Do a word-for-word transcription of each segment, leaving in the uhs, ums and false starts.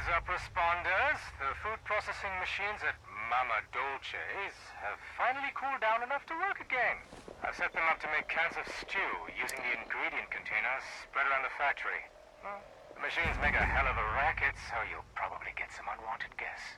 up, responders. The food processing machines at Mama Dolce's have finally cooled down enough to work again. I've set them up to make cans of stew using the ingredient containers spread around the factory. Well, the machines make a hell of a racket, so you'll probably get some unwanted guests.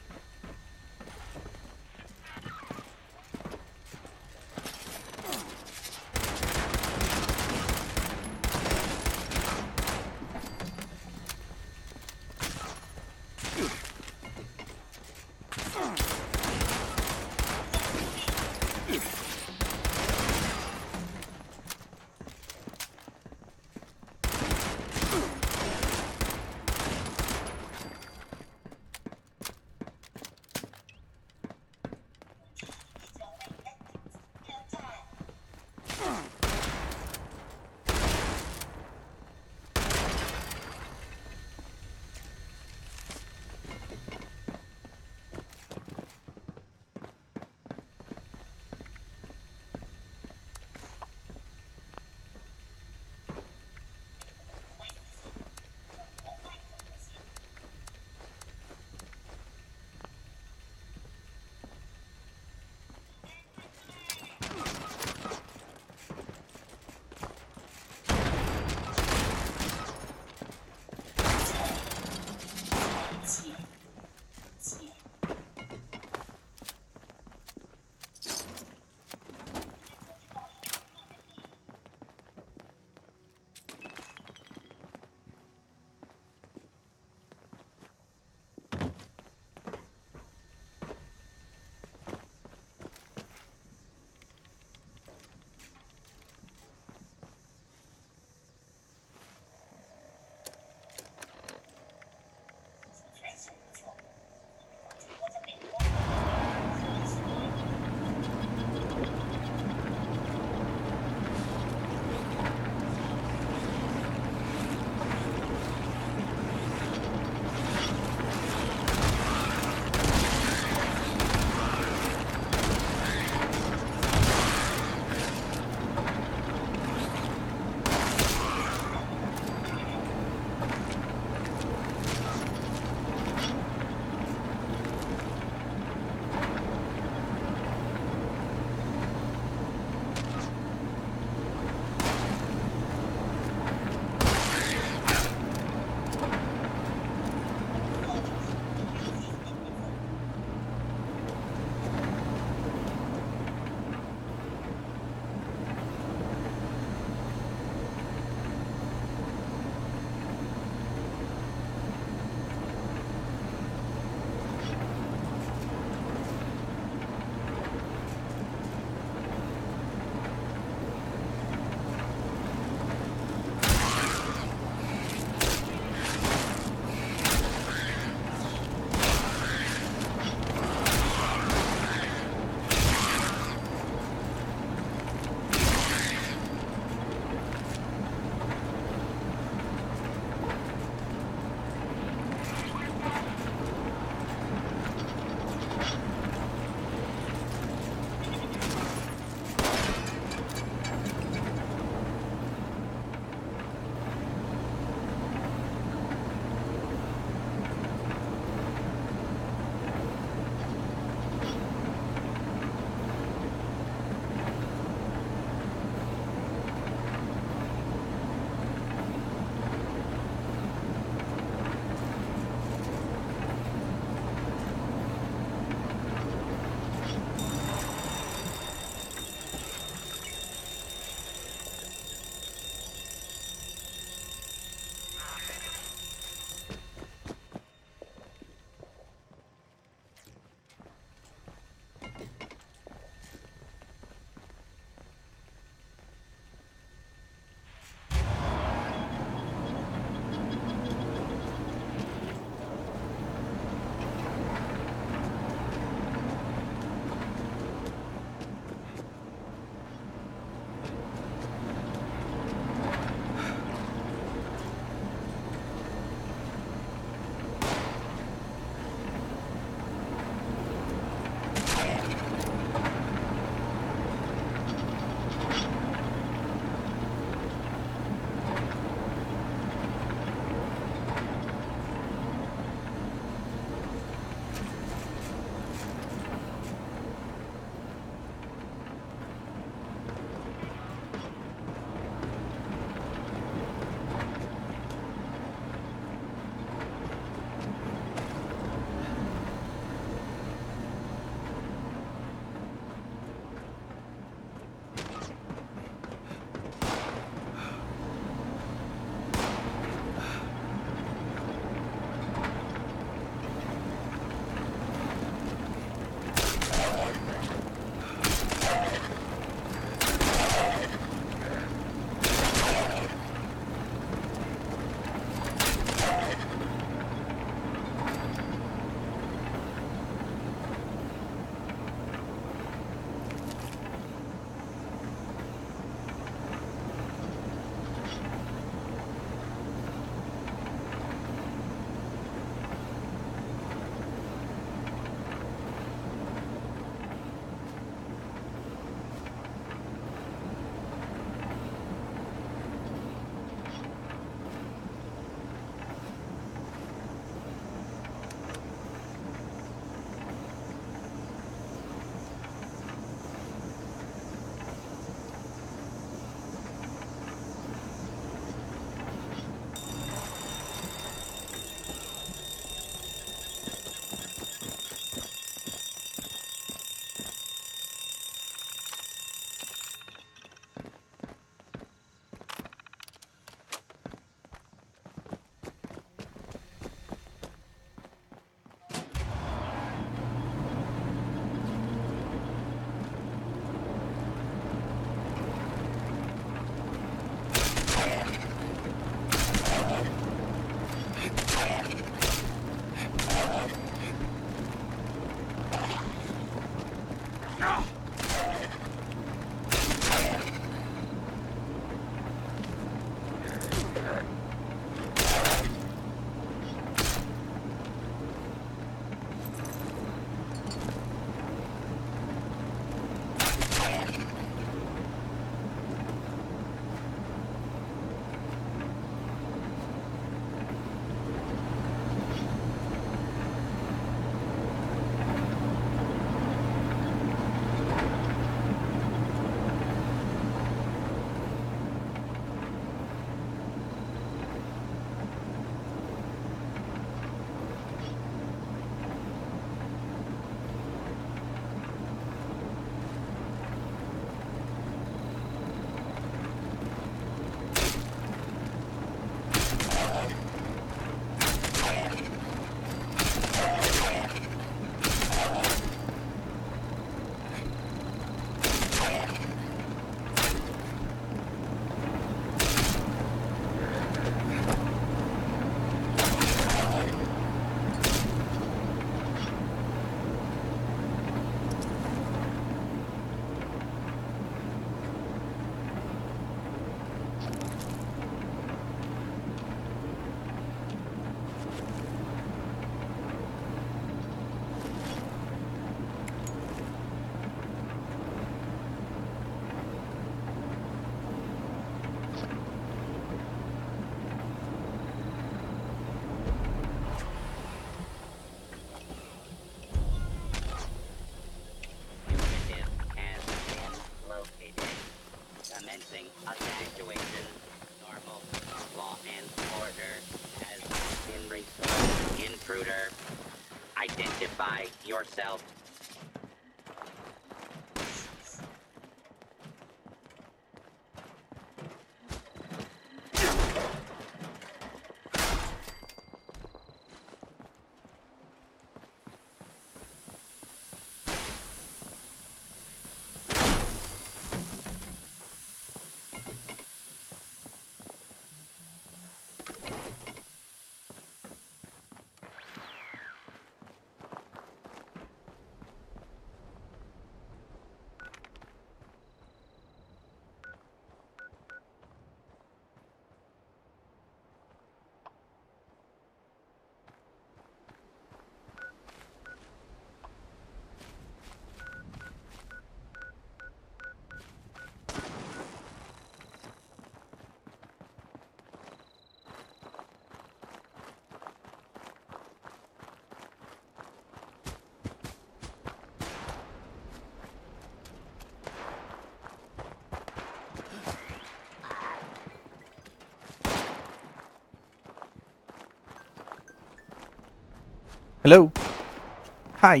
Hello? Hi.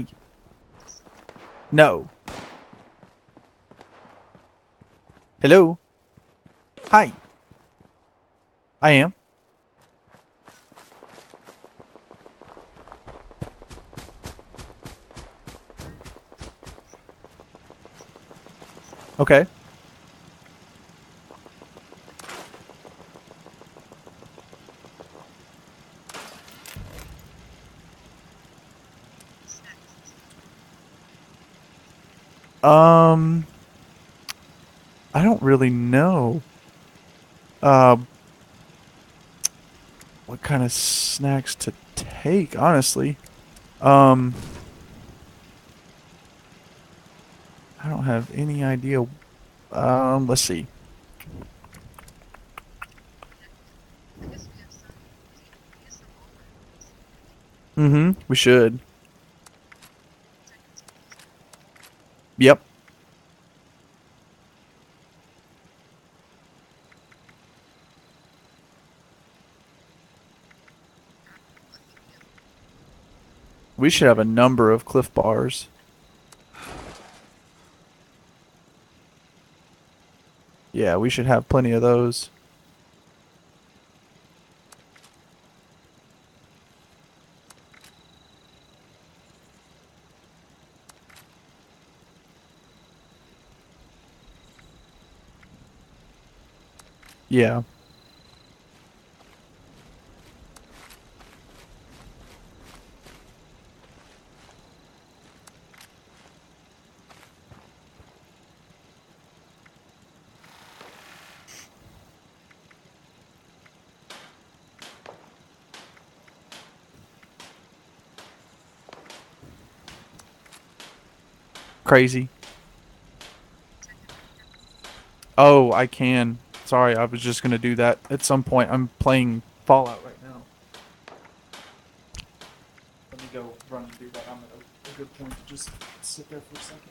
No. Hello? Hi. I am. Okay. Um, I don't really know. Uh, what kind of snacks to take, honestly. Um, I don't have any idea. Um, let's see. Mm-hmm. We should. Yep. We should have a number of Cliff Bars. Yeah, we should have plenty of those. Yeah. Crazy. Oh, I can. Sorry, I was just gonna do that at some point. I'm playing Fallout right now. Let me go run and do that. I'm at a, a good point to just sit there for a second.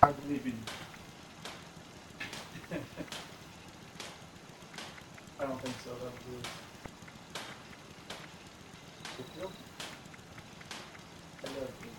I believe in you. I don't think so. That'll do it. Yep. I love you.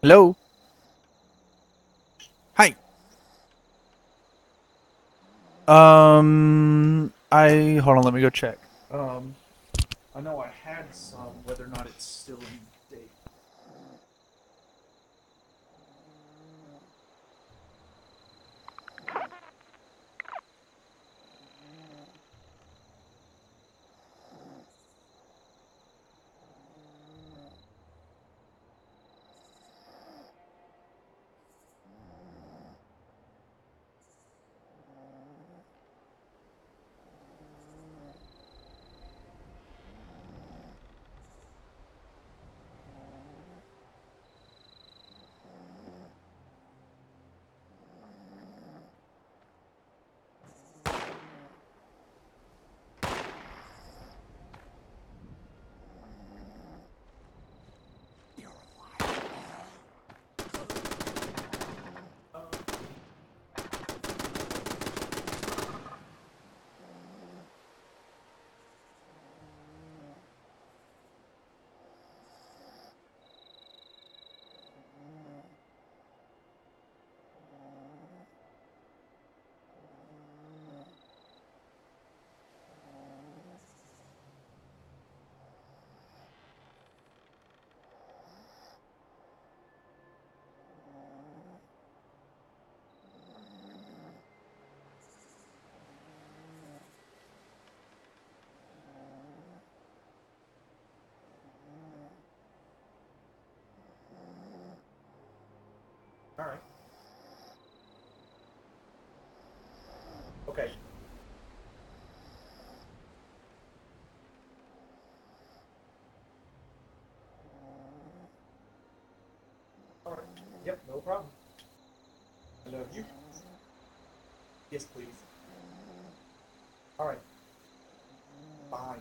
Hello? Hi. Um, I hold on. Let me go check. Um, I know I had some. Whether or not it's still in date. All right. Okay. All right. Yep. No problem. I love you. Yes, please. All right. Bye.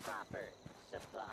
proper supply.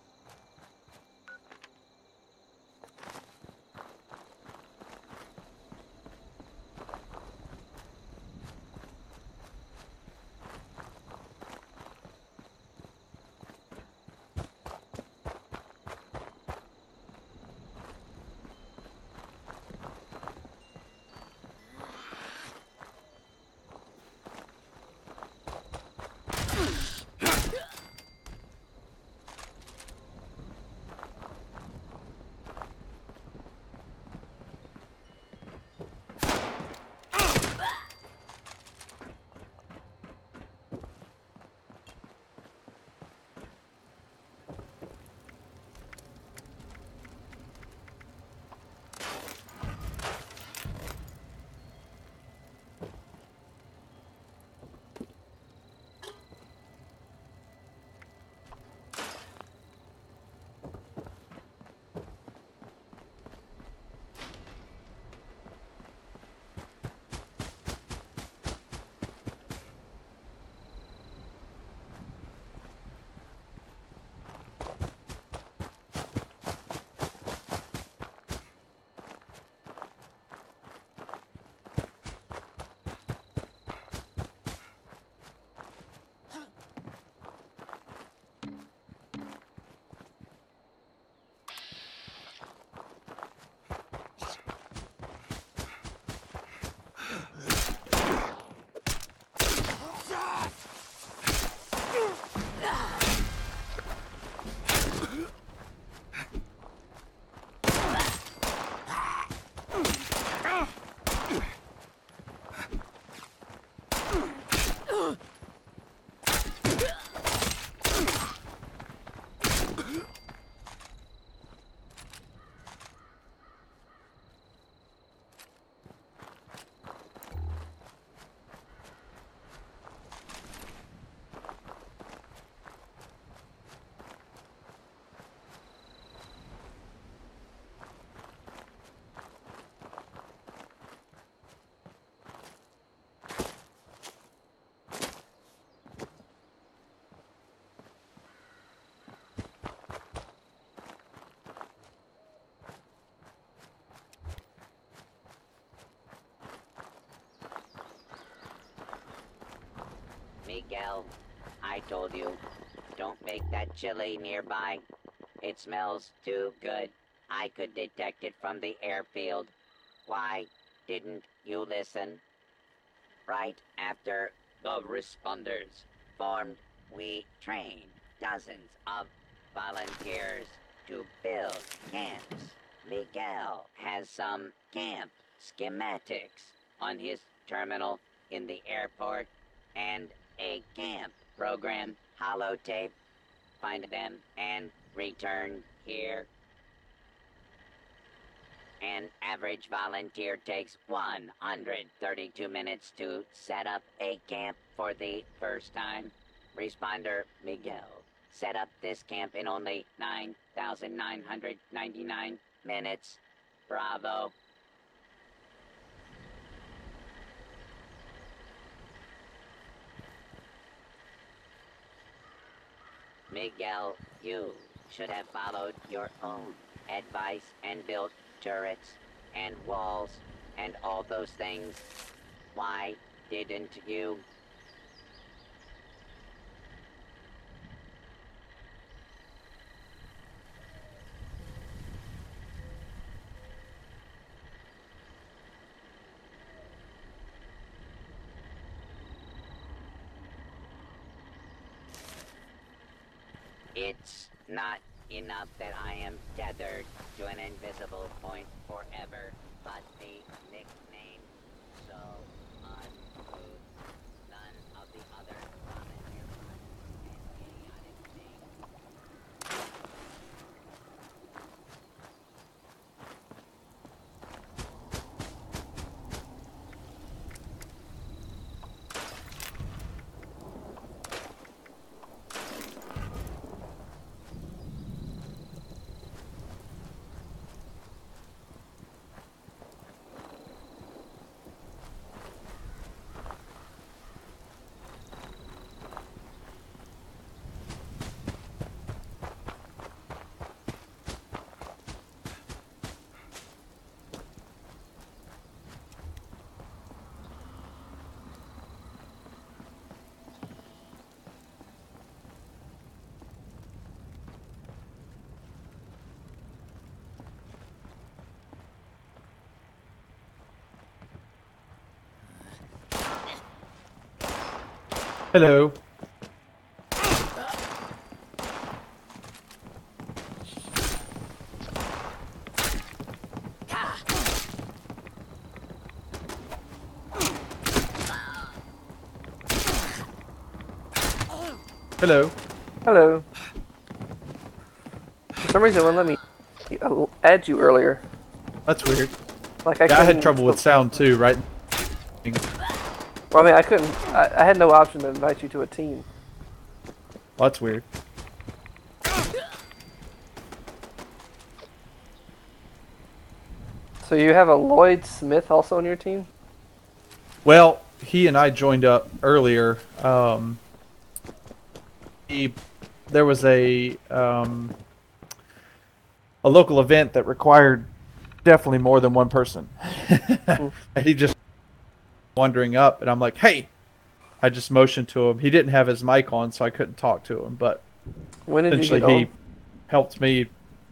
Miguel, I told you, don't make that chili nearby. It smells too good. I could detect it from the airfield. Why didn't you listen? Right after the responders formed, we trained dozens of volunteers to build camps. Miguel has some camp schematics on his terminal in the airport and a camp program holotape. Find them and return here. An average volunteer takes one hundred thirty-two minutes to set up a camp for the first time. Responder Miguel set up this camp in only nine thousand nine hundred ninety-nine minutes. Bravo. Miguel, you should have followed your own advice and built turrets and walls and all those things. Why didn't you? It's not enough that I am tethered to an invisible point forever, but the nickname so uncouth. None of the other volunteer and idiotic things. Hello. Hello. Hello. For some reason, it wouldn't let me uh, add you earlier. That's weird. Like I, Yeah, I had couldn't- trouble with sound too, right? Well, I mean, I couldn't. I, I had no option to invite you to a team. Well, that's weird. So you have a Lloyd Smith also on your team? Well, he and I joined up earlier. Um, he, there was a um, a local event that required definitely more than one person, and he just wandering up, and I'm like, "Hey!" I just motioned to him. He didn't have his mic on, so I couldn't talk to him. But When did you essentially, get he on? helped me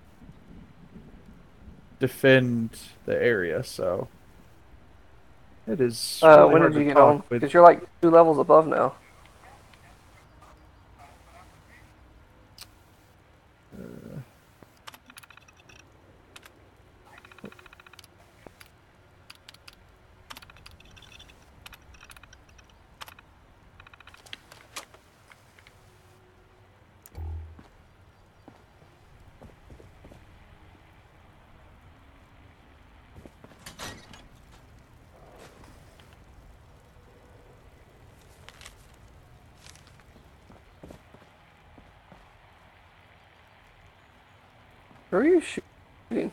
defend the area. So it is. Uh, really when hard did you to get talk on? with- Because you're like two levels above now. Who are you shooting?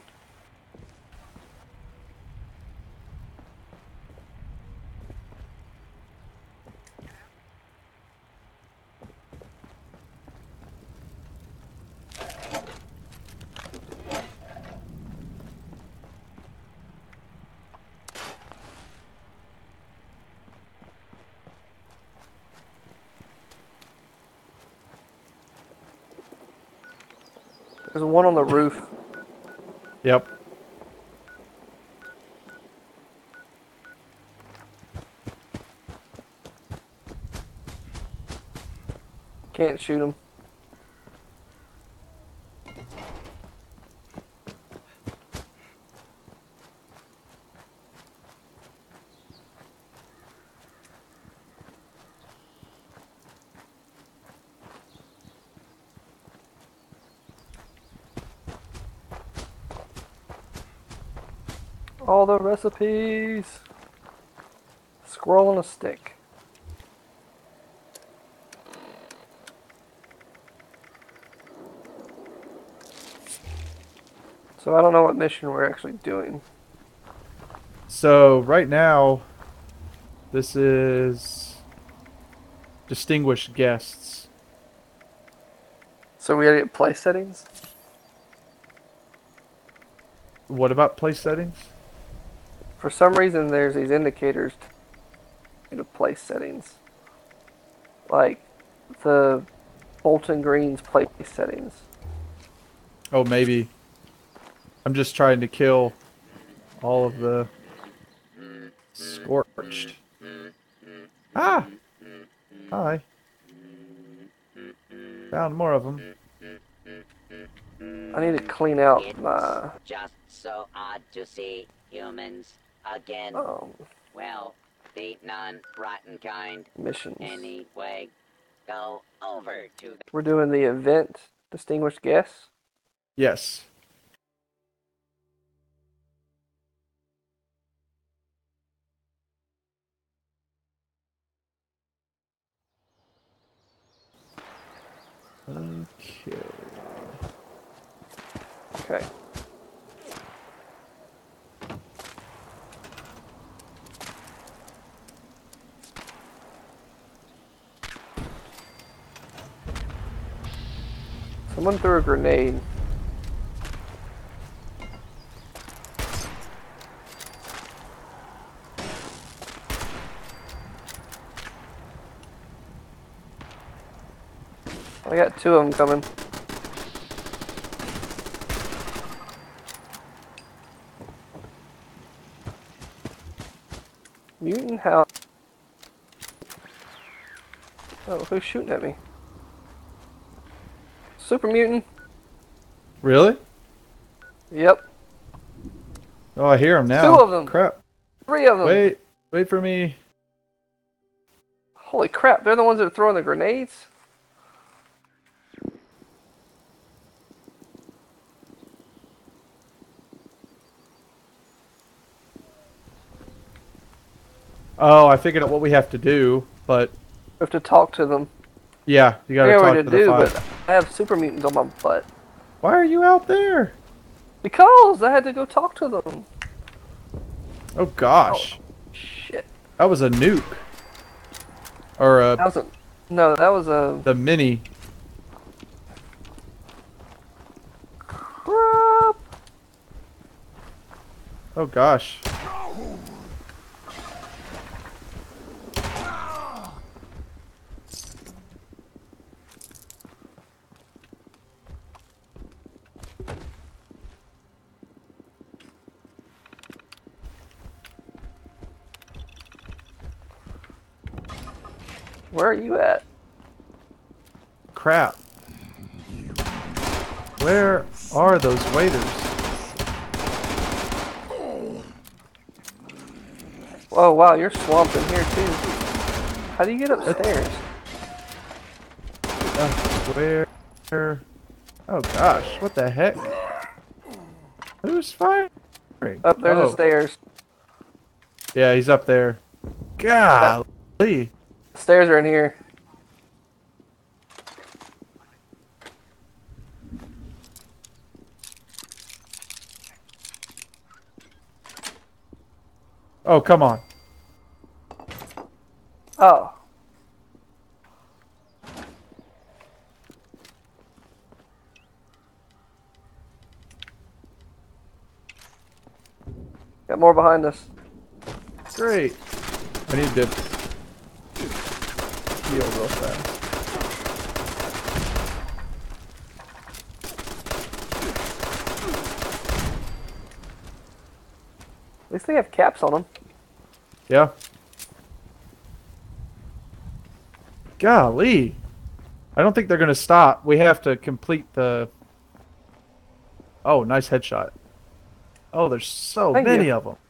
There's one on the roof. Yep. Can't shoot him. All the recipes. Squirrel on a stick. So I don't know what mission we're actually doing. So right now, this is distinguished guests. So we gotta get place settings? What about place settings? For some reason, there's these indicators to place settings. Like the Bolton Green's place settings. Oh, maybe. I'm just trying to kill all of the scorched. Ah! Hi. Found more of them. I need to clean out It's my. just so odd to see humans again. Um, Well, the non-rotten kind. missions. Anyway, go over to the... We're doing the event distinguished guests. Yes. Okay. Okay. Someone threw a grenade. I got two of them coming. Mutant house. Oh, who's shooting at me? Super mutant. Really? Yep. Oh, I hear him now. Two of them. Crap. Three of them. Wait. Wait for me. Holy crap, they're the ones that are throwing the grenades? Oh, I figured out what we have to do, but We have to talk to them. yeah, you gotta I know talk what to to the do, five. but I have super mutants on my butt. Why are you out there? Because I had to go talk to them. Oh gosh, Shit. that was a nuke, or That a was a... No, that was a... the mini. Crap. Oh gosh. Where are you at? Crap. Where are those waiters? Oh wow, you're swamped in here too. How do you get upstairs? Uh, where? Oh gosh, what the heck? Who's firing? Up there's oh. the stairs. Yeah, he's up there. Golly. The stairs are in here. Oh, come on. Oh. Got more behind us. Great. I need to heal real fast. At least they have caps on them. Yeah. Golly. I don't think they're going to stop. We have to complete the... Oh, nice headshot. Oh, there's so Thank many you. of them.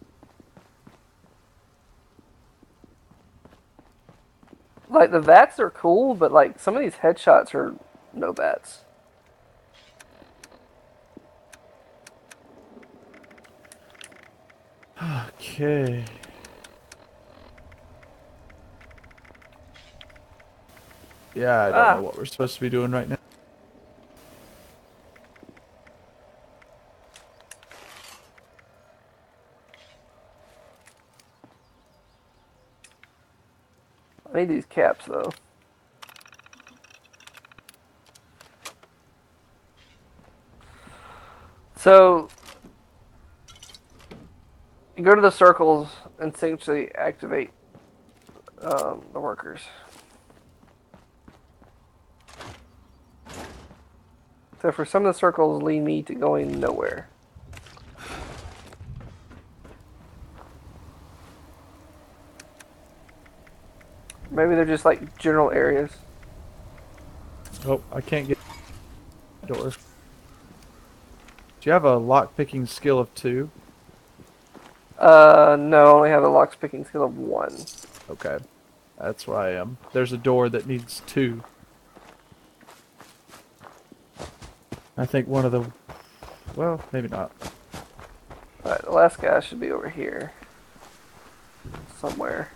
Like, the vats are cool, but, like, some of these headshots are no vats. Okay. Yeah, I don't Ah. know what we're supposed to be doing right now. I need these caps, though. So, you go to the circles and essentially activate um, the workers. So for some of the circles lead me to going nowhere. Maybe they're just like general areas. Oh, I can't get the door. Do you have a lock-picking skill of two? Uh, no, I only have a lock picking skill of one. Okay. That's where I am. There's a door that needs two. I think one of the... Well, maybe not. Alright, the last guy should be over here. Somewhere.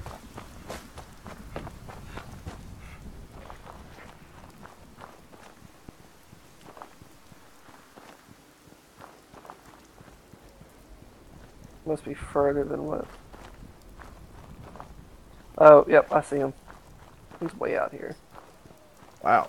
Must be further than what? Oh, yep, I see him. He's way out here. Wow.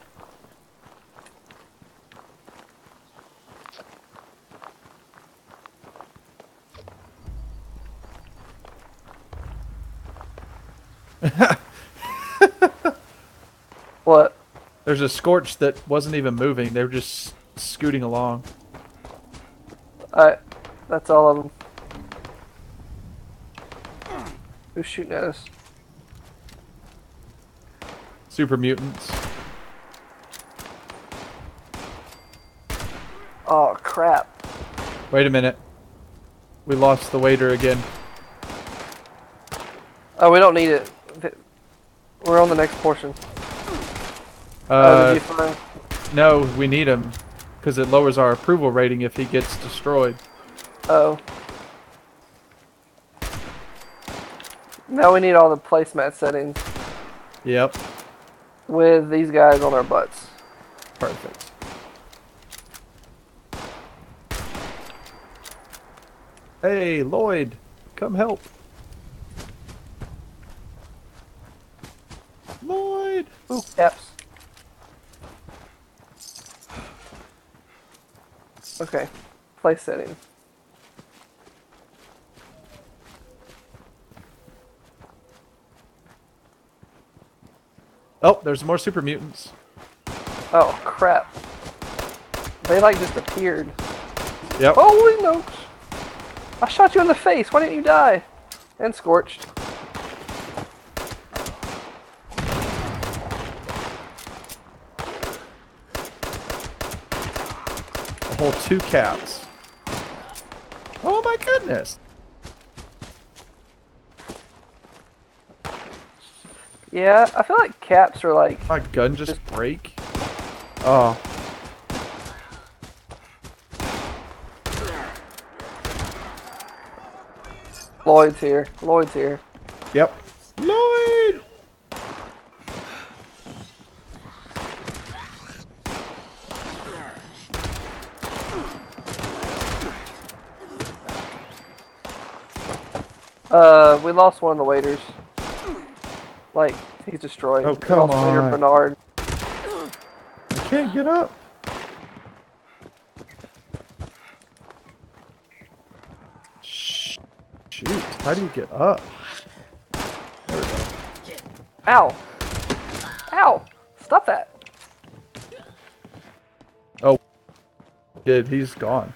What? There's a Scorch that wasn't even moving. They were just scooting along. Alright, that's all of them. Who's shooting at us? super mutants. Oh crap! Wait a minute. We lost the waiter again. Oh, we don't need it. We're on the next portion. oh, Uh, did you find? no, we need him because it lowers our approval rating if he gets destroyed. Oh. Now we need all the placemat settings Yep. with these guys on our butts. Perfect. Hey, Lloyd, come help. Lloyd. Ooh, caps. Okay, place settings. Oh, there's more super mutants. Oh crap! They like just appeared. Yep. Holy smokes! I shot you in the face. Why didn't you die? And scorched. A whole two caps. Oh my goodness. Yeah, I feel like caps are like. My gun just break. Oh. Lloyd's here. Lloyd's here. Yep. Lloyd. Uh, we lost one of the waiters. Like, he's destroyed. Oh, We come lost Waiter on. Bernard. I can't get up. Sh- Shoot. How do you get up? There we go. Ow! Ow! Stop that! Oh. Kid, he's gone.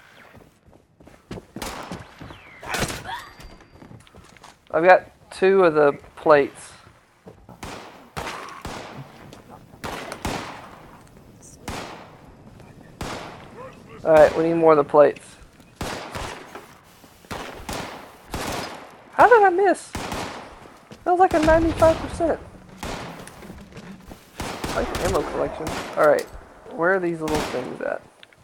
I've got two of the plates. Alright, we need more of the plates. How did I miss? That was like a ninety-five percent. I like the ammo collection. Alright, where are these little things at?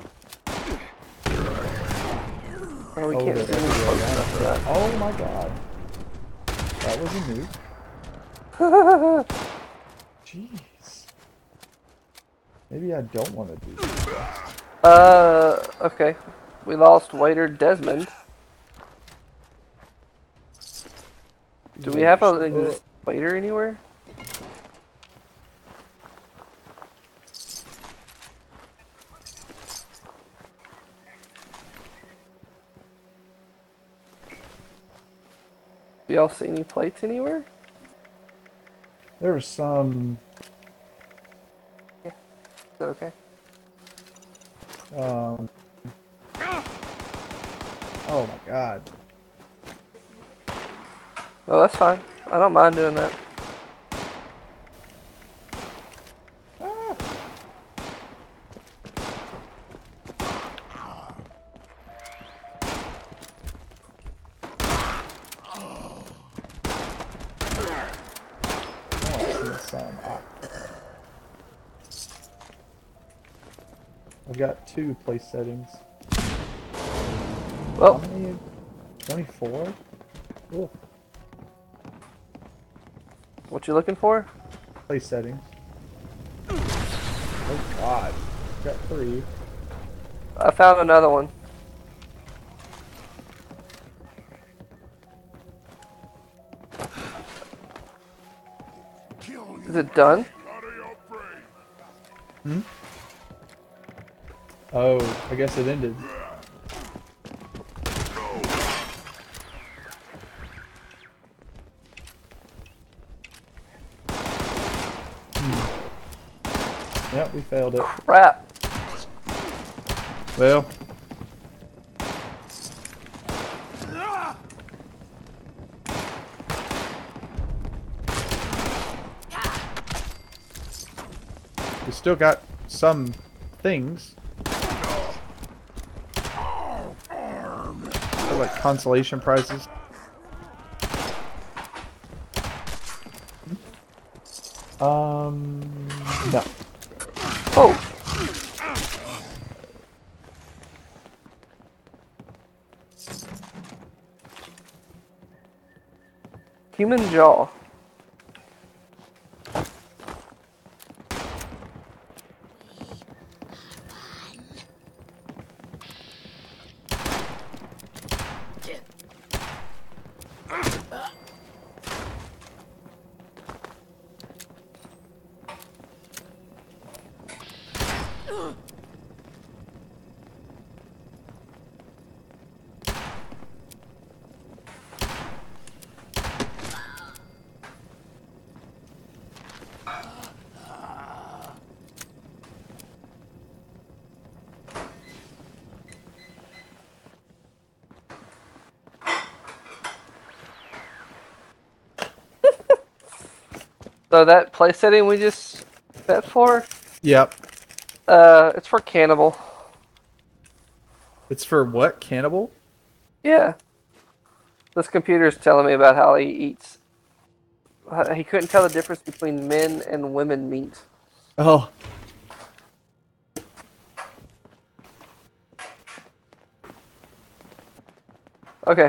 Oh, we Oh, can't there see we any go. close enough for that. Oh my god. That was a nuke. Jeez. Maybe I don't want to do this. Uh, okay. We lost waiter Desmond. Do we have a Uh, waiter anywhere? Do y'all see any plates anywhere? There was some. Is that okay? Um. Oh my god. Oh, that's fine. I don't mind doing that. Ah. Oh, I see some. Ah. I've got two place settings. Well, How many? twenty-four? Ugh. what you looking for? Place settings. Oh god. Got three. I found another one. Is it done? Hmm? Oh, I guess it ended. Hmm. Yep, we failed it. Crap. Well. You still got some things. They're like consolation prizes. Um, no. Oh! Human jaw. So that place setting we just set for, Yep. uh, it's for cannibal. It's for what? Cannibal? Yeah. This computer's telling me about how he eats. Uh, He couldn't tell the difference between men and women meat. Oh. Okay.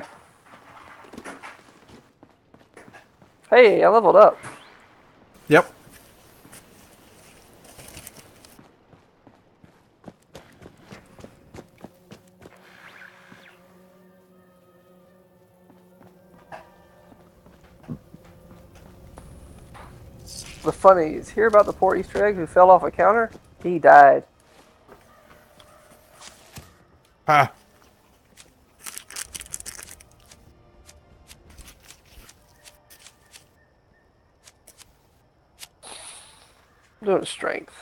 Hey, I leveled up. Yep. The funnies. Hear about the poor Easter egg who fell off a counter? He died. Ha. I'm doing strength.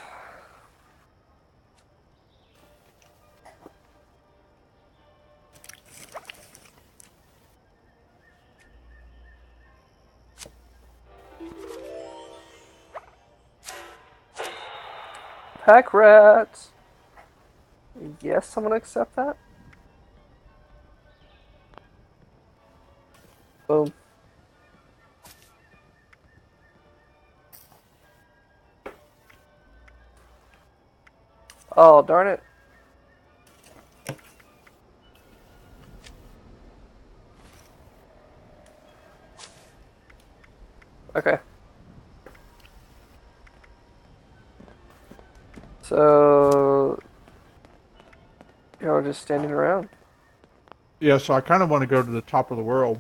Pack rats. Yes, I'm gonna accept that. Boom. Oh, darn it. Okay. So, you're just standing around. Yeah, so I kind of want to go to the top of the world.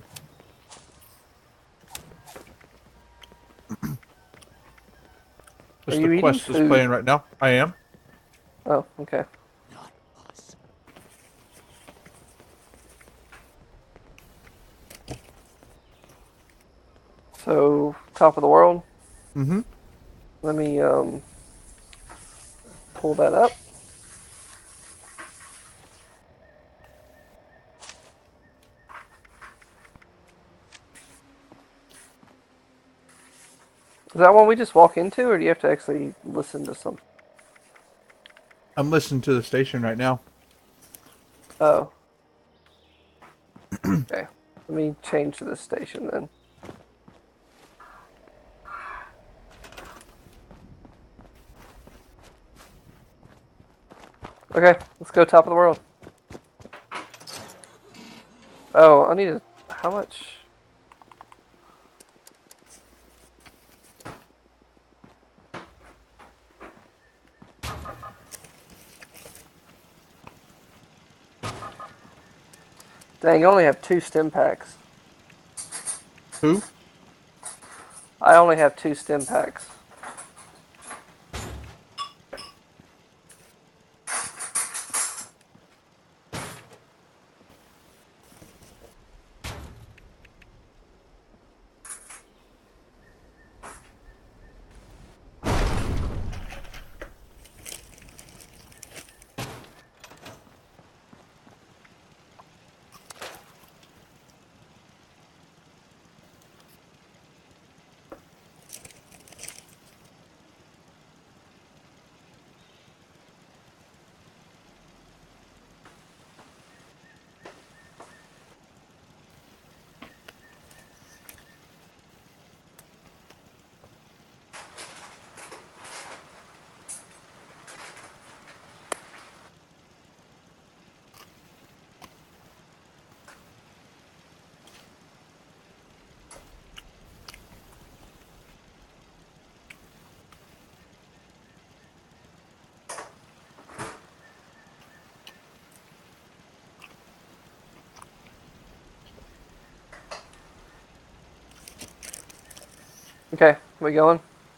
Just you the eating quest is food? playing right now. I am. Oh, okay. So, top of the world. Mm-hmm. Let me um pull that up. Is that one we just walk into, or do you have to actually listen to something? I'm listening to the station right now. Oh. Okay. Let me change to this station then. Okay, let's go top of the world. Oh, I need a... How much? Dang, I only have two stim packs. Who? I only have two stim packs. Okay, we going?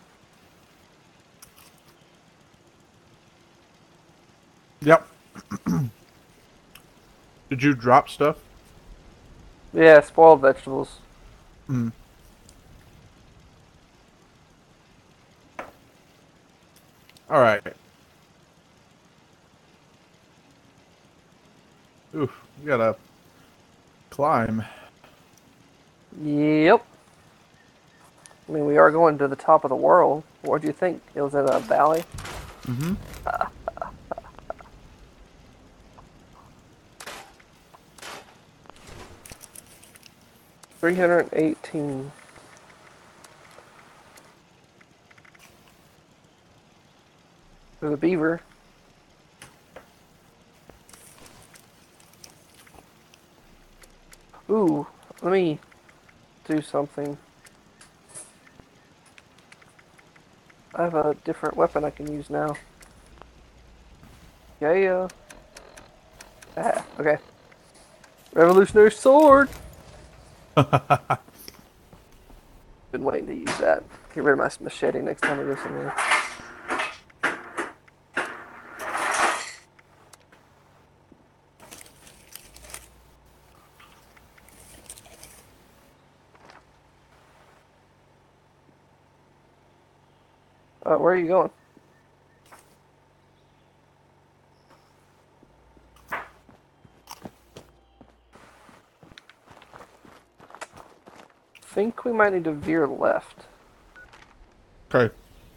Yep. Did you drop stuff? Yeah, spoiled vegetables. Hmm. All right. Oof, we gotta climb. Yep. I mean, we are going to the top of the world. What do you think? It was in a valley. Mm-hmm. three hundred eighteen. There's a beaver. Ooh, let me do something. I have a different weapon I can use now. Yeah. Ah, okay. Revolutionary sword! Been waiting to use that. Get rid of my machete next time I go somewhere. Uh, where are you going? Think we might need to veer left. Okay.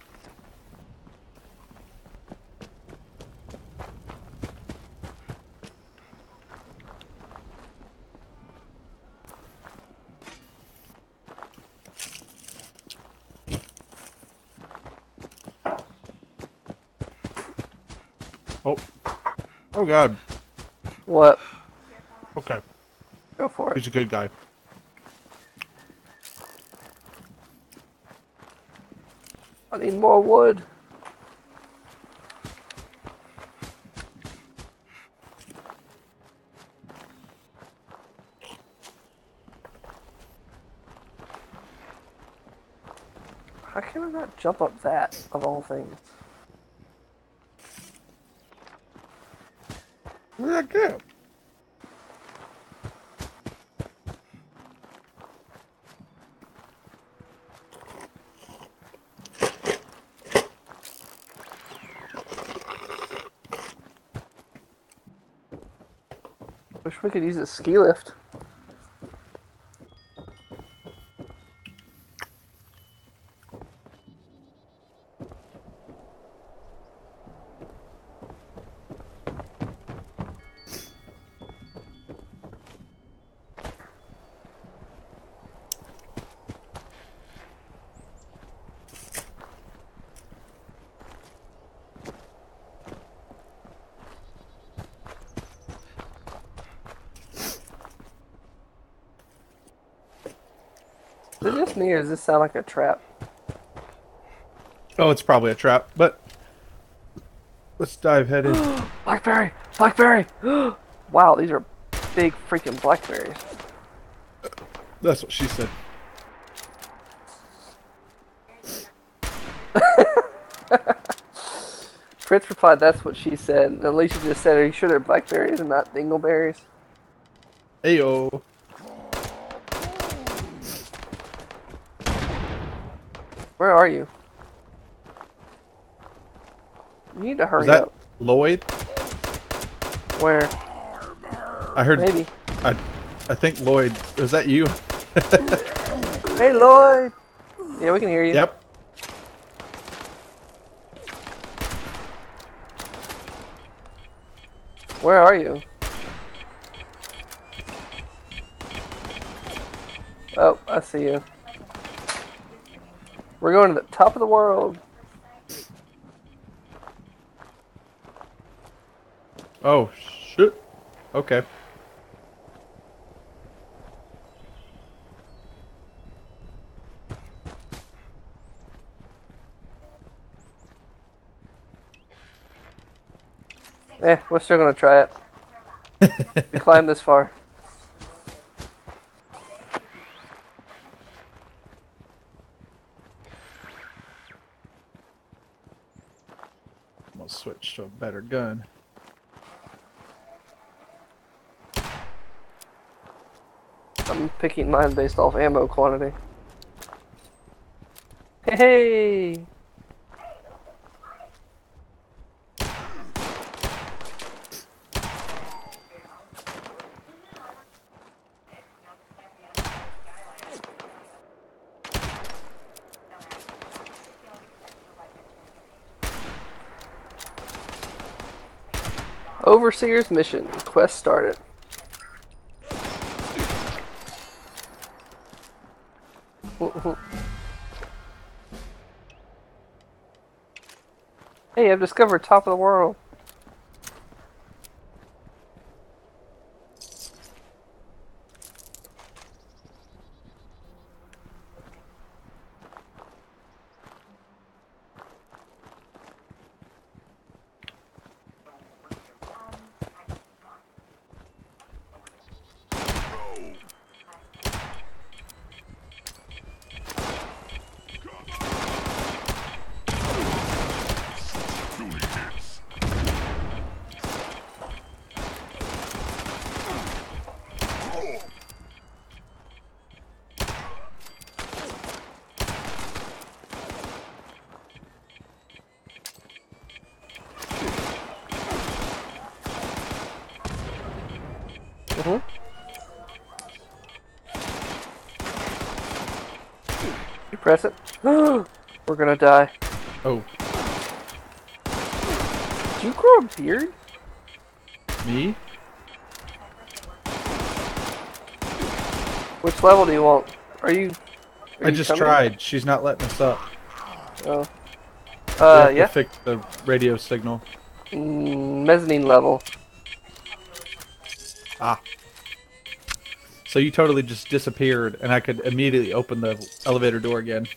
Oh. Oh God. What? Okay. Go for it. He's a good guy. I need more wood. How can I not jump up that, of all things? Where did I go? Wish we could use a ski lift. Is it just me or does this sound like a trap? Oh, it's probably a trap, but let's dive head in. Blackberry! Blackberry! Wow, these are big freaking blackberries. That's what she said. Fritz replied, that's what she said. And Alicia just said, are you sure they're blackberries and not dingleberries? Ayo. Where are you? You need to hurry Is that up. Lloyd? Where? I heard. Maybe. I, I think Lloyd. Is that you? Hey, Lloyd! Yeah, we can hear you. Yep. Where are you? Oh, I see you. We're going to the top of the world. Oh, shit. Okay. Eh, we're still gonna try it. We climbed this far. better gun. I'm picking mine based off ammo quantity. Hey! Overseer's mission. Quest started. Hey, I've discovered top of the world. Mm-hmm. You press it. We're gonna die. Oh, Did you grow a beard? me? Which level do you want? Are you? Are I you just coming? tried. She's not letting us up. Oh. We Uh, have to yeah. fix the radio signal. Mm, mezzanine level. Ah. So you totally just disappeared, and I could immediately open the elevator door again.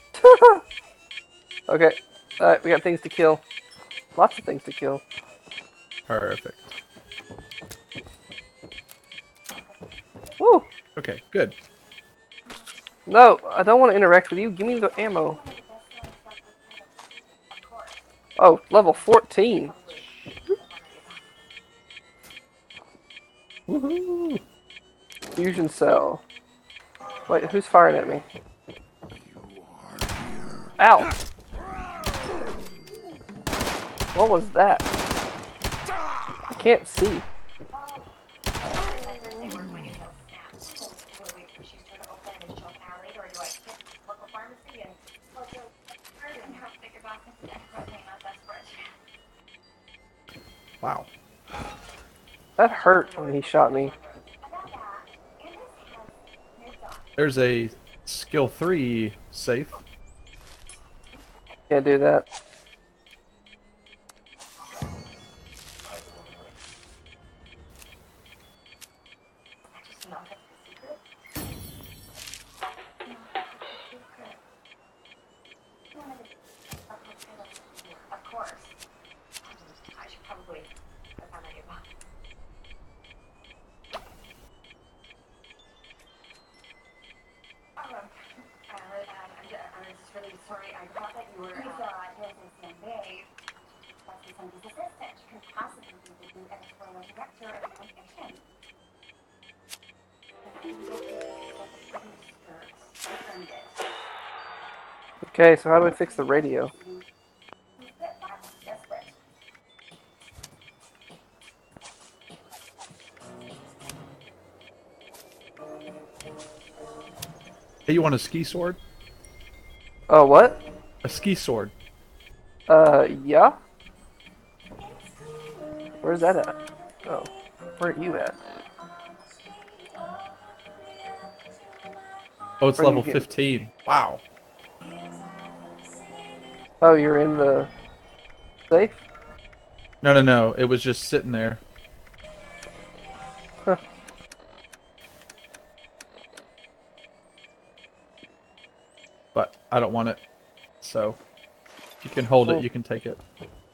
Okay. Alright, we got things to kill. Lots of things to kill. Perfect. Woo! Okay, good. No, I don't want to interact with you. Give me the ammo. Oh, level fourteen. Woohoo! Fusion cell. Wait, who's firing at me? Ow! What was that? I can't see. Wow. That hurt when he shot me. There's a skill three safe. Can't do that. Okay, so how do I fix the radio? Hey, you want a ski sword? Oh, what? A ski sword. Uh, yeah? Where's that at? Oh, where are you at? Oh, it's Where are you level getting- fifteen. Wow. Oh, you're in the safe? No, no, no. It was just sitting there. Huh. But I don't want it. So, if you can hold Oh. it, you can take it.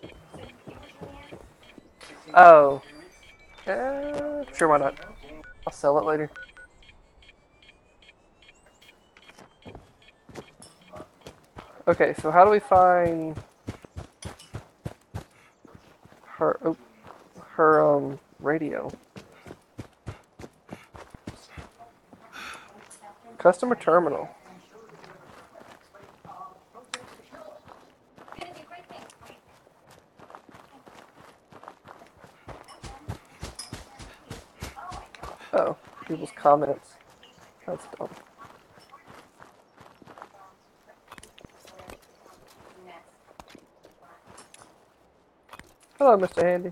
Oh. Uh, sure, why not? I'll sell it later. Okay, so how do we find... her oh, her um radio. Customer terminal. Oh, people's comments. That's dumb. Hello, Mister Handy.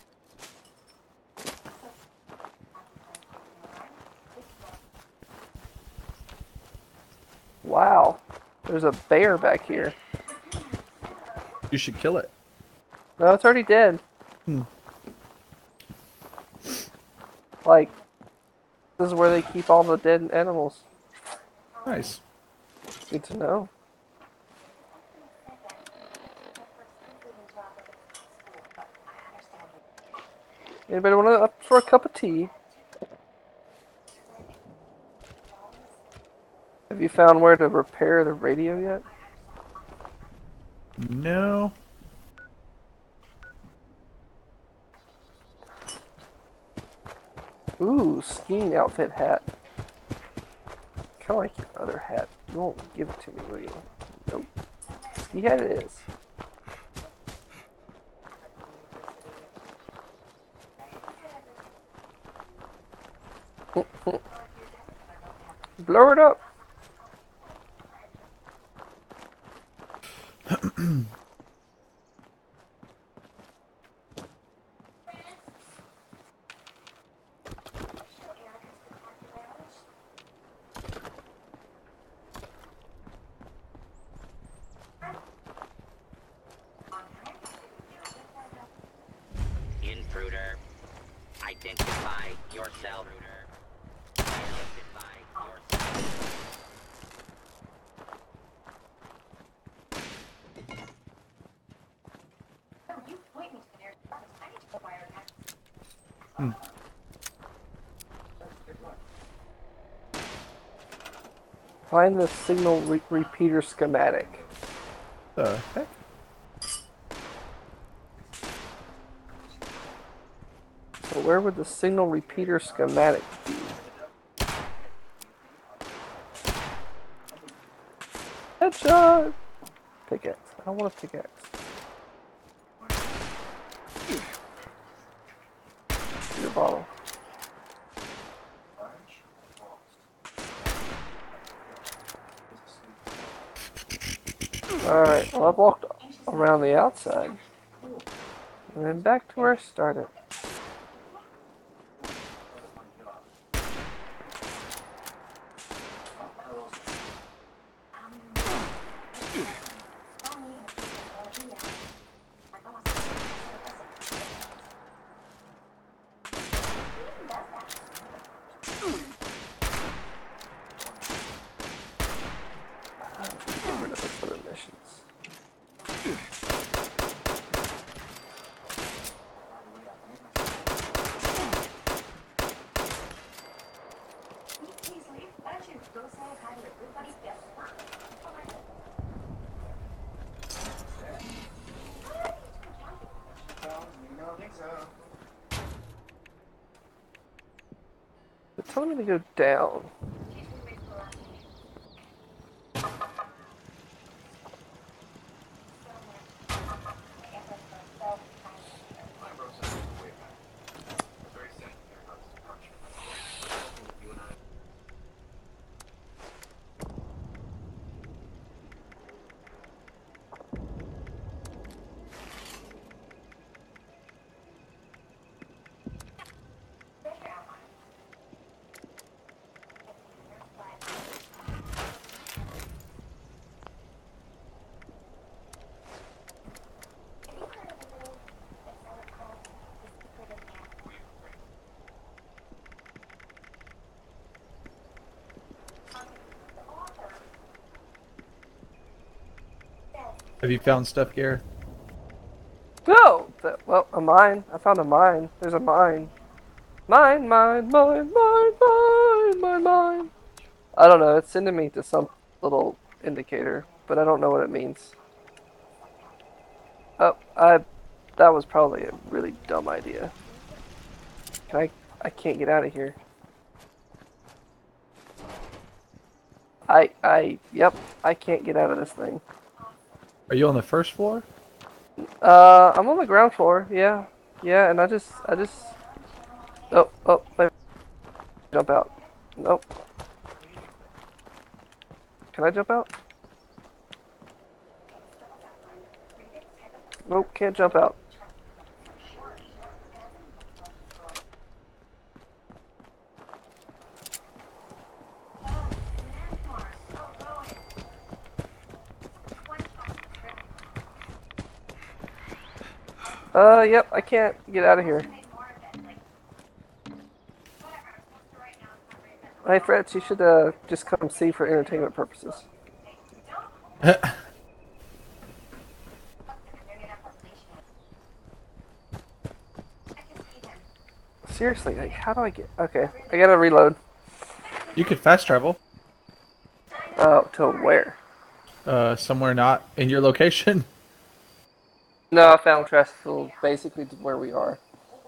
Wow, there's a bear back here. You should kill it. No, it's already dead. Hmm. Like, this is where they keep all the dead animals. Nice. Good to know. Anybody want to up for a cup of tea? Have you found where to repair the radio yet? No. Ooh, skiing outfit hat. Kind of like your other hat. You won't give it to me, will you? Nope. Ski hat it is. Blow it up. Intruder, identify yourself. Identify yourself. Hmm. Find the signal re repeater schematic. The heck? So where would the signal repeater schematic be? Headshot! Pickaxe. I don't want a pickaxe. Your bottle. Alright, well I've walked around the outside. And then back to where I started. Get rid of it for the missions. They're telling me to go down. Have you found stuff, Gareth? No! That, well, a mine. I found a mine. There's a mine. Mine, mine, mine, mine, mine, mine, mine. I don't know. It's sending me to some little indicator, but I don't know what it means. Oh, I that was probably a really dumb idea. Can I? I can't get out of here. I, I, yep, I can't get out of this thing. Are you on the first floor? Uh, I'm on the ground floor, yeah. Yeah, and I just, I just, oh, oh, wait. Jump out. Nope. Can I jump out? Nope, can't jump out. Uh, yep, I can't get out of here. Hey, Fred, you should uh, just come see for entertainment purposes. Seriously, like, how do I get... Okay, I gotta reload. You could fast travel. Oh, to where? Uh, somewhere not in your location. No, I found Tressfield basically to where we are.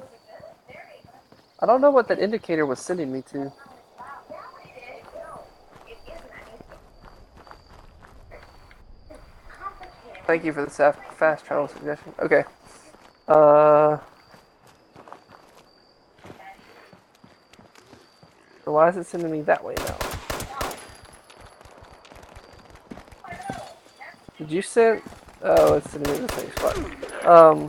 I don't know what that indicator was sending me to. Thank you for the fast travel suggestion. Okay. Uh... So why is it sending me that way now? Did you send... Oh, it's sending me to the same spot. Um...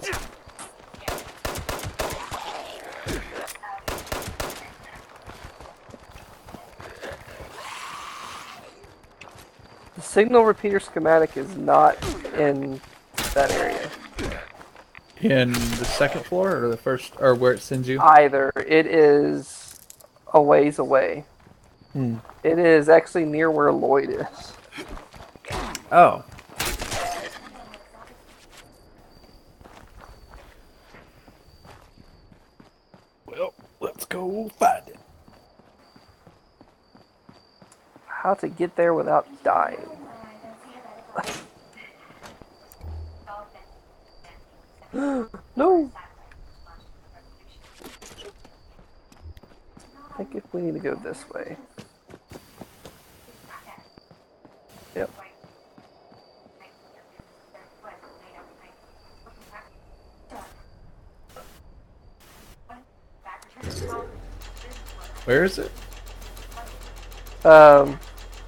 The signal repeater schematic is not in that area. In the second floor or the first, or where it sends you? Either. It is a ways away. Hmm. It is actually near where Lloyd is. Oh. Well, let's go find it. How to get there without dying. No! I think if we need to go this way. Yep. Where is it? Um...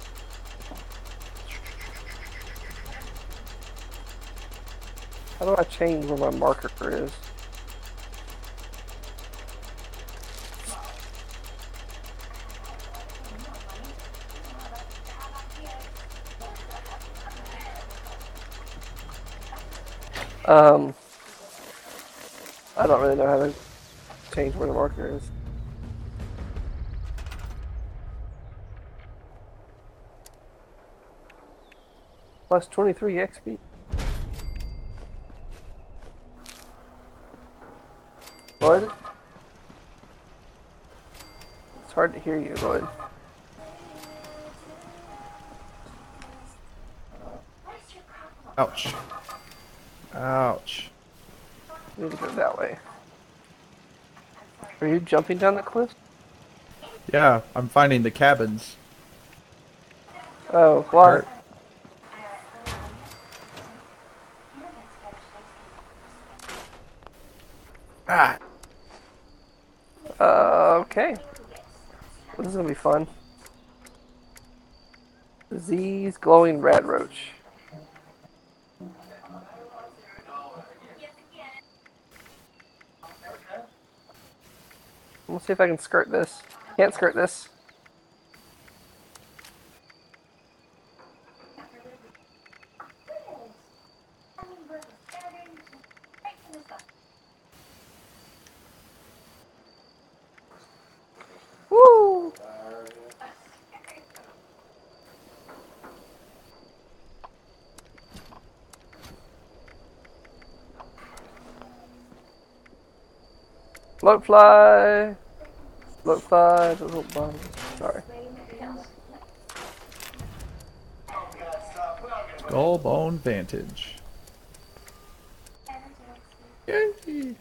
How do I change where my marker is? Um, I don't really know how to change where the marker is. Plus twenty-three X P. Lloyd? It's hard to hear you, Lloyd. Ouch. Ouch. I need to go that way. Are you jumping down the cliff? Yeah, I'm finding the cabins. Oh, why? Hurt. Ah. Uh, okay. Well, this is gonna be fun. Z's glowing red roach. Let's see if I can skirt this. Can't skirt this. Woo! Float fly! Float fly, the little bum. Sorry. Skull Bone Vantage. Yay!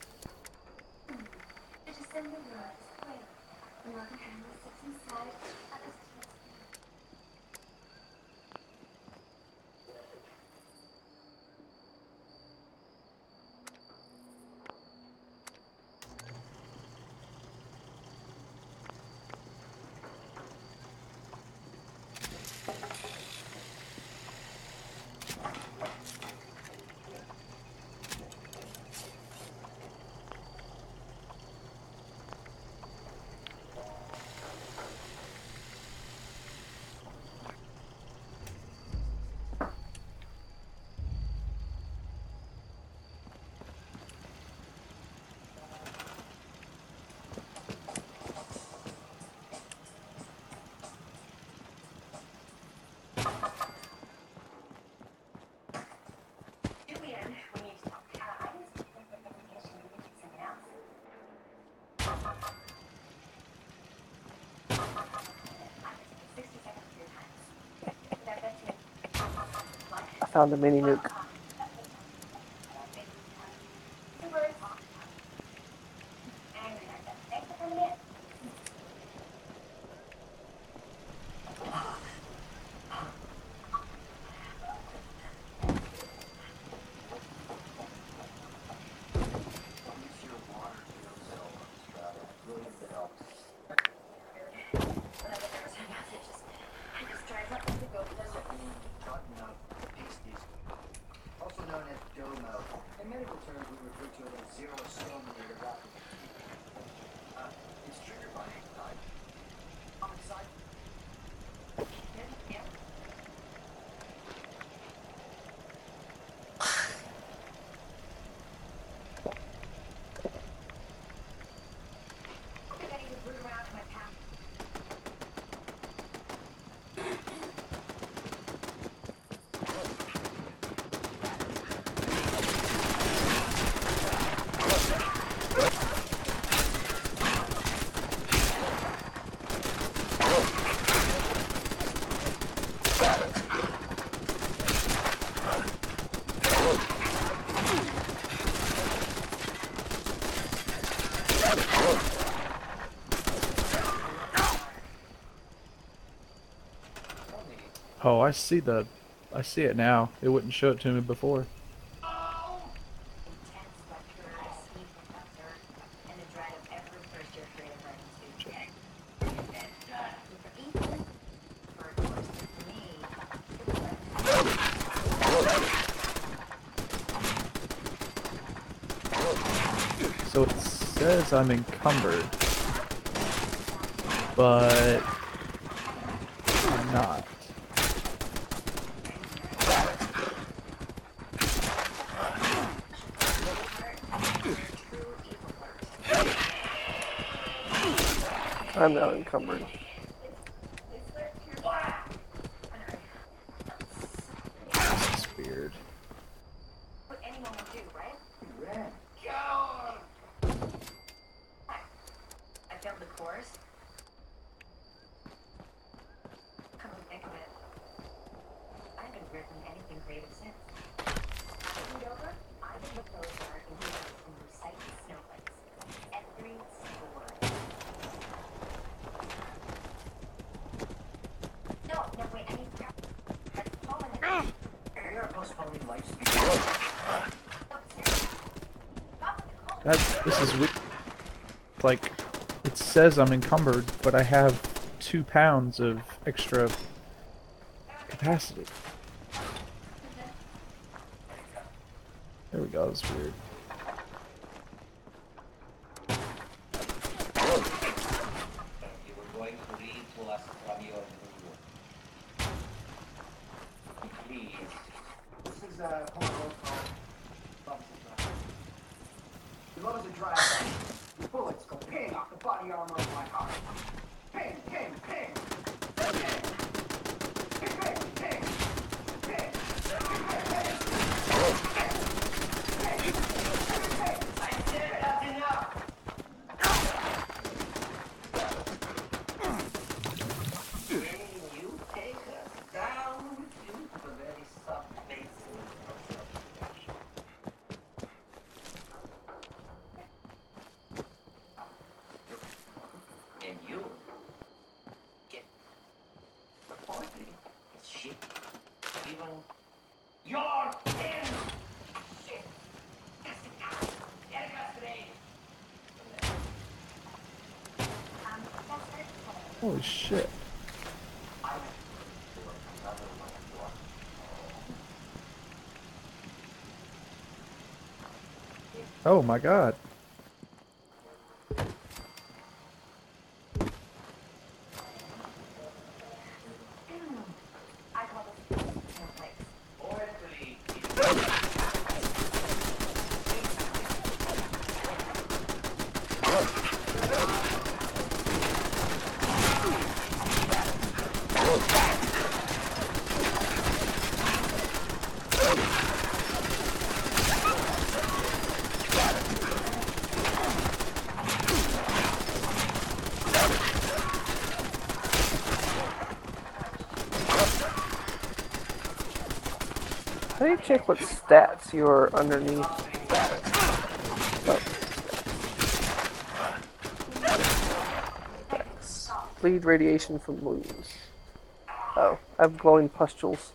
I found a mini nuke. Also known as DOMO. In medical terms, we refer to it as zero centimeter rapid. Uh, it's triggered by uh, atomic side. Oh, I see the, I see it now. It wouldn't show it to me before. So it says I'm encumbered, but I'm not. I'm not encumbered. This is weird. What anyone would do, right? Red. I failed the course. Come to think of it, I haven't written anything creative since. Moved over, I've been with those art and and recite snowflakes. Every single word. No, no, wait, I need to That's Paul and We are postponing life speed. Oh, seriously. Stop with the cold. That this is weird. Like, it says I'm encumbered, but I have two pounds of extra capacity. There we go. That's weird. You were going to read to us from your book. Please. This is uh, Home Alone called Bubbles Drive. He loves a drive. The bullets go ping off the body armor of my heart. Ping, ping, ping. Ping, ping, ping, ping. Ping, ping, ping, ping. I said that's enough. You're in. Shit. Get custody. Um, Professor, Holy shit. Oh my god. I call this snowflakes. Poetry How do you check what stats you're underneath? Oh. Bleed radiation from wounds. Oh, I have glowing pustules.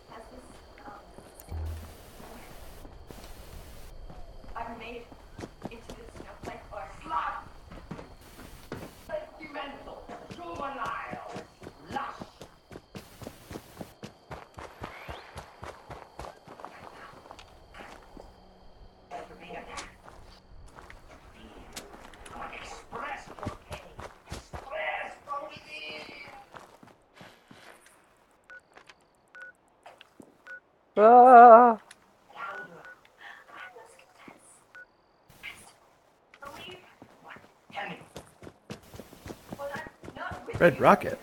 I'm made into this snowflake or slut. Sentimental. Juvenile. Lush. Express cocaine. Express cocaine. Ah! believe Tell me. what I'm not with Red you. Rocket.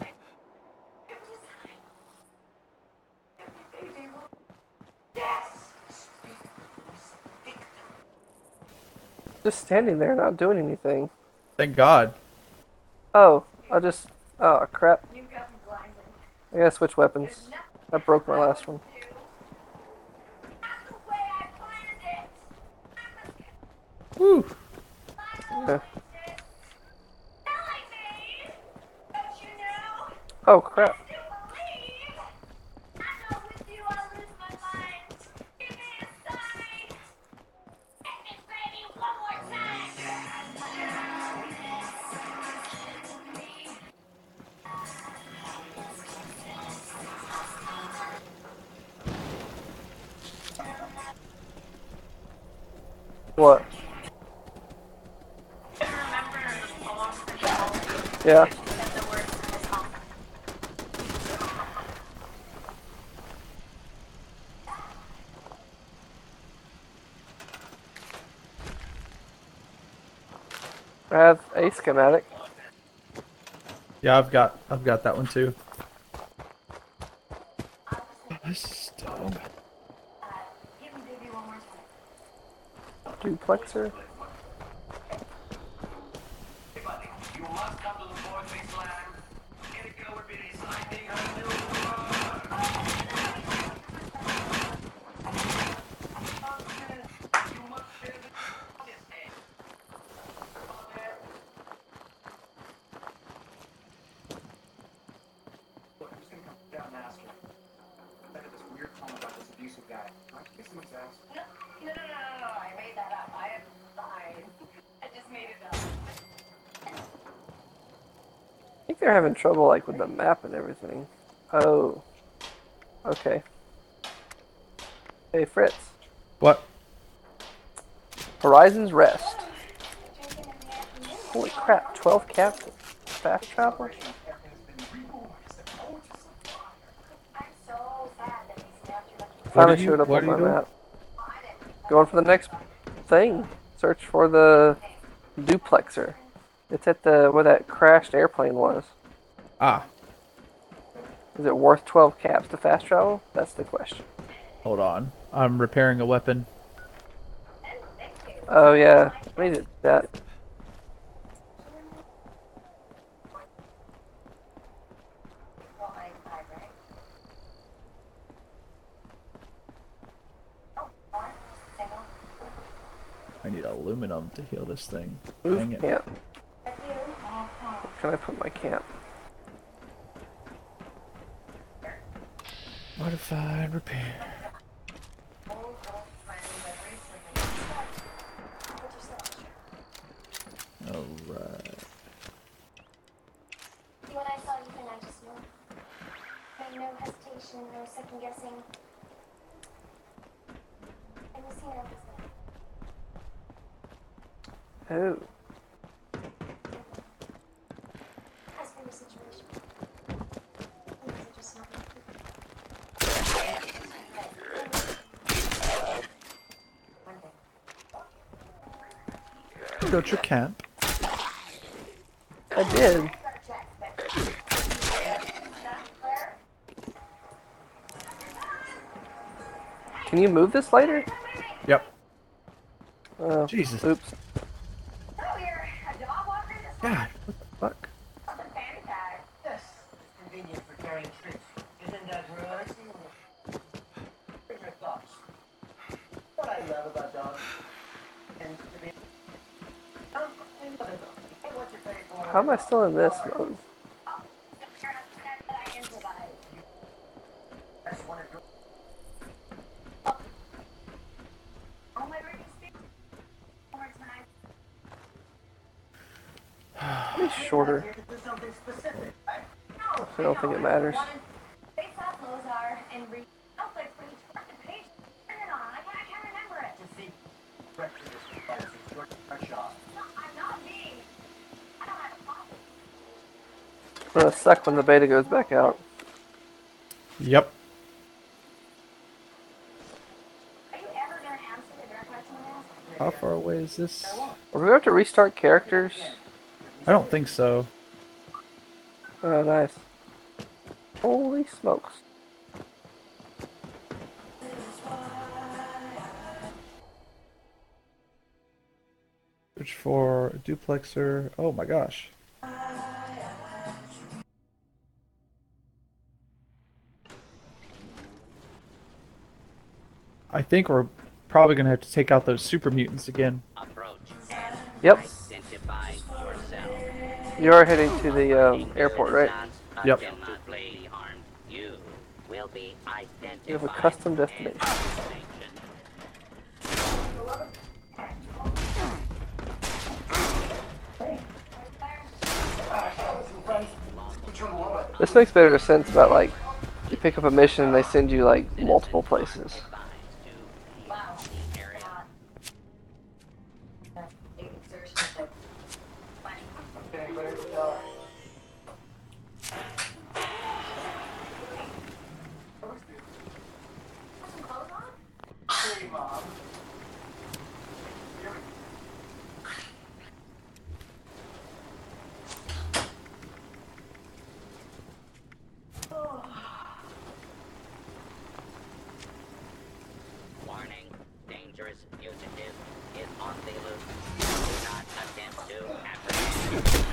Yes. Just standing there, not doing anything. Thank God. Oh, I just. Oh, crap. You got me blinded. I gotta switch weapons. I broke my last one. That's the way I planned it. Woo. Yeah. Telling me that you know, Oh, crap. still believe. I'm not with you. I'll lose my mind. Give me a sign. Hit me, baby, one more time. What? Remember the poem from the Yeah. said the words to the song. I have a schematic. Yeah, I've got I've got that one too. This is dumb. Hit me, baby, one more time. Duplexer. Everybody, you must come to the poetry slam. Erika would be reciting her new work. You must share this day. Look, I'm just gonna come down and ask her. I got this weird poem about this abusive guy. Can I kiss him his ass? No, no, no, no, no, no. I made that up. I am fine. I just made it up. I think they're having trouble like with the map and everything. Oh. Okay. Hey Fritz. What? Horizon's Rest. Holy crap, twelve captains. Fast travel? I'm so sad that he snapped your lucky Finally are you- showed up what on are my you doing? map. Going for the next thing. Search for the duplexer. It's at the where that crashed airplane was. Ah, Is it worth twelve caps to fast travel? That's the question. hold on. I'm repairing a weapon. Oh yeah, I needed that. I need aluminum to heal this thing. Move Dang it. camp. Can I put my camp? Modified repair. I just know. And no hesitation, no second guessing. And we'll see how this goes. Oh. As for your situation, things are just not going One thing. Go to your camp. I did. Can you move this later? Yep. Oh, Jesus. oops. So you're a dog walker this God, what the fuck? the fanny pack. Yes, it's convenient for carrying treats. Isn't that right? What are your thoughts? What I love about dogs and to be. Um, I love a dog. Hey, what's your favorite one? How am I still in this mode? You're upset that I improvise. That's one of your. Oh, my word, you speak words when I It's shorter. Here to do something specific. Right? No, I don't think it matters. Face off Lozar and read outfit for each fucking page. Turn it on. I can't, I can't remember it. To see breakfast spices, your fresh off. No, I'm not me. I don't have a problem. It's gonna suck when the beta goes back out. Yep. Are you ever gonna answer the direct question I asked? How far away is this? Are we have to restart characters? I don't think so. Oh, nice. Holy smokes. Search for a duplexer. Oh my gosh. I think we're probably gonna have to take out those super mutants again. Approach. Yep. Identify yourself. You are heading to the um, airport, right? Yep. Attemptably harmed. You will be identified. You have a custom destination. This makes better sense about like you pick up a mission and they send you like multiple places. Wow. Big exertion, but funny. Okay, ready to go. Put some clothes on? Hey, Mom. Warning, dangerous fugitive is on the loose. Do not attempt to apprehend.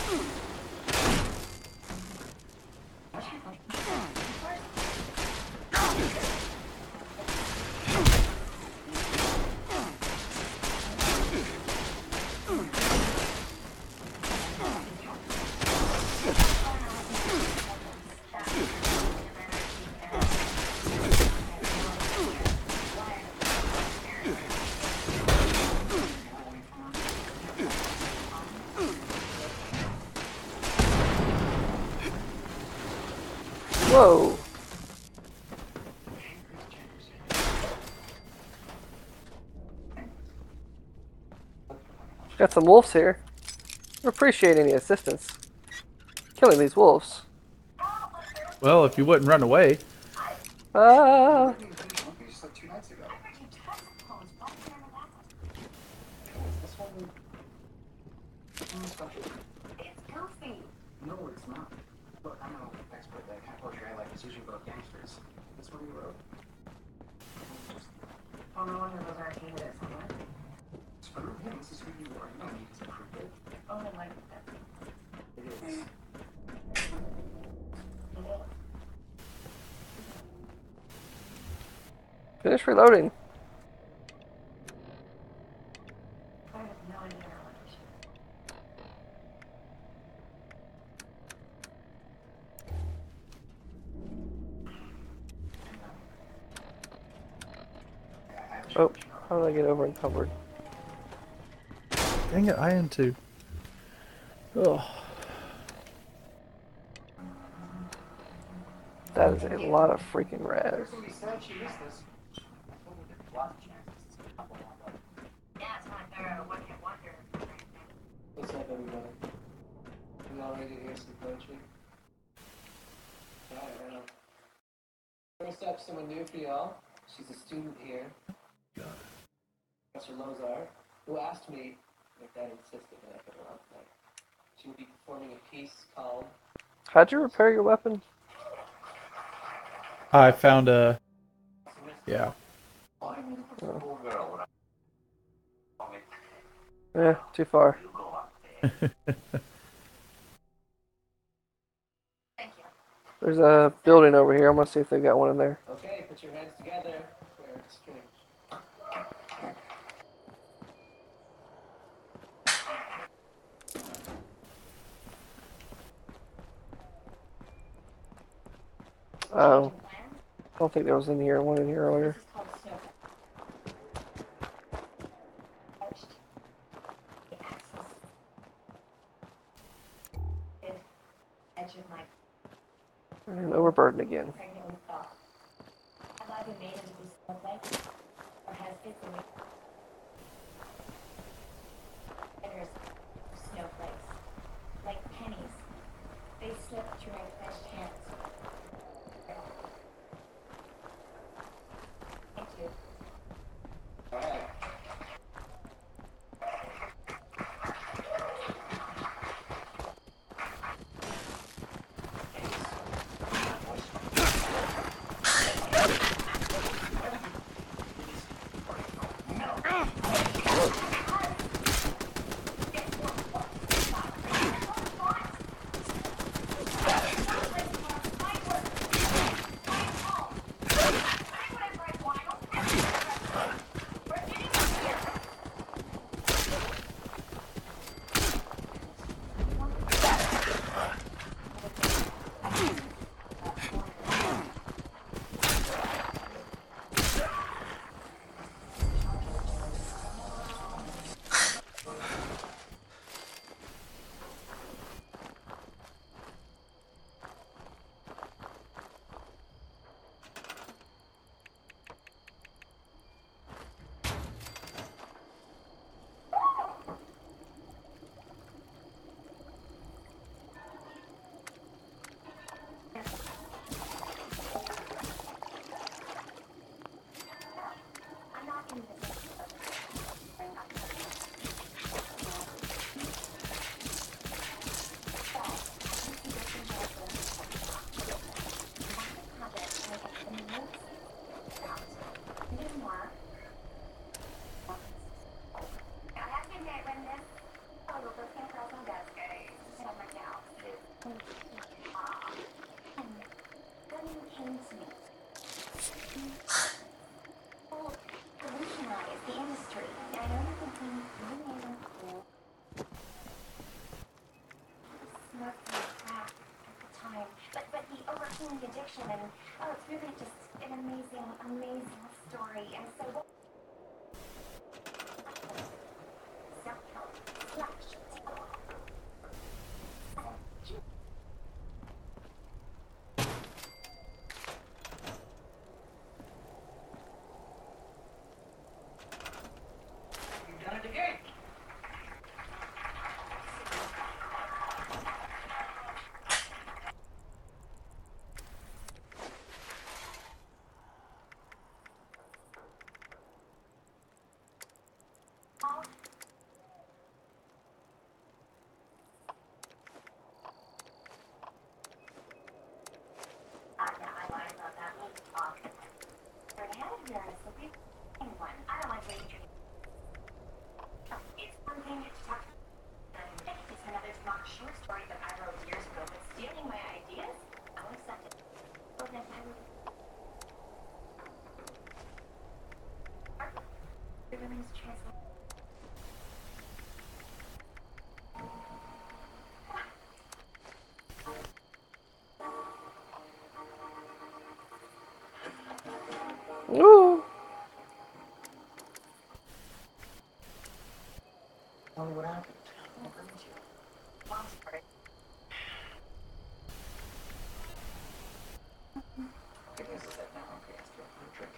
Whoa. Got some wolves here. I appreciate any assistance. Killing these wolves. Well, if you wouldn't run away. Ah. Just like two nights ago. This one. It's special. It's goofy. No, it's not. Look, I'm no expert that kind of portray like it's usually about gangsters. That's what we wrote. Oh, no wonder those are hated it somewhere. Screw him. This is who you are. You don't need to prove it. Oh, then like that. It is. Finish reloading. I have no idea how much. Oh, how do I get over encumbered? Dang it, I am too. Oh. That is a lot of freaking raz. Somebody said she missed this. Yeah, it's not thorough. One hit wonder. What's up, everybody? You all ready to hear some poetry? Alright, right on. First up, someone new for y'all. She's a student here. Professor Lozar, who asked me, if Dad insisted that I put her on tonight. She will be performing a piece called How'd you repair your weapon? I found a. Yeah. Eh, too far. Thank you. There's a building over here. I'm gonna see if they've got one in there. Okay, put your hands together for Eric String. Oh, I don't think there was in here one in here earlier. This is called snow. Touched. The axis. The edge of my And overburdened again. pregnant with thought. Have I been made into this snowflake? Or has it been made? There's snowflakes. Like pennies. They slip through my clenched hands. Thank you. Alright. I'm not invisible. I'm not came to me. Well, revolutionize the industry. I know you're thinking, you made them cool. Smoked in the crack at the time. But, but he overcame the addiction and, oh, it's really just an amazing, amazing story. And so what? Self-help, slash, You've done it again. Okay, this is it now. Okay, let's go for a drink.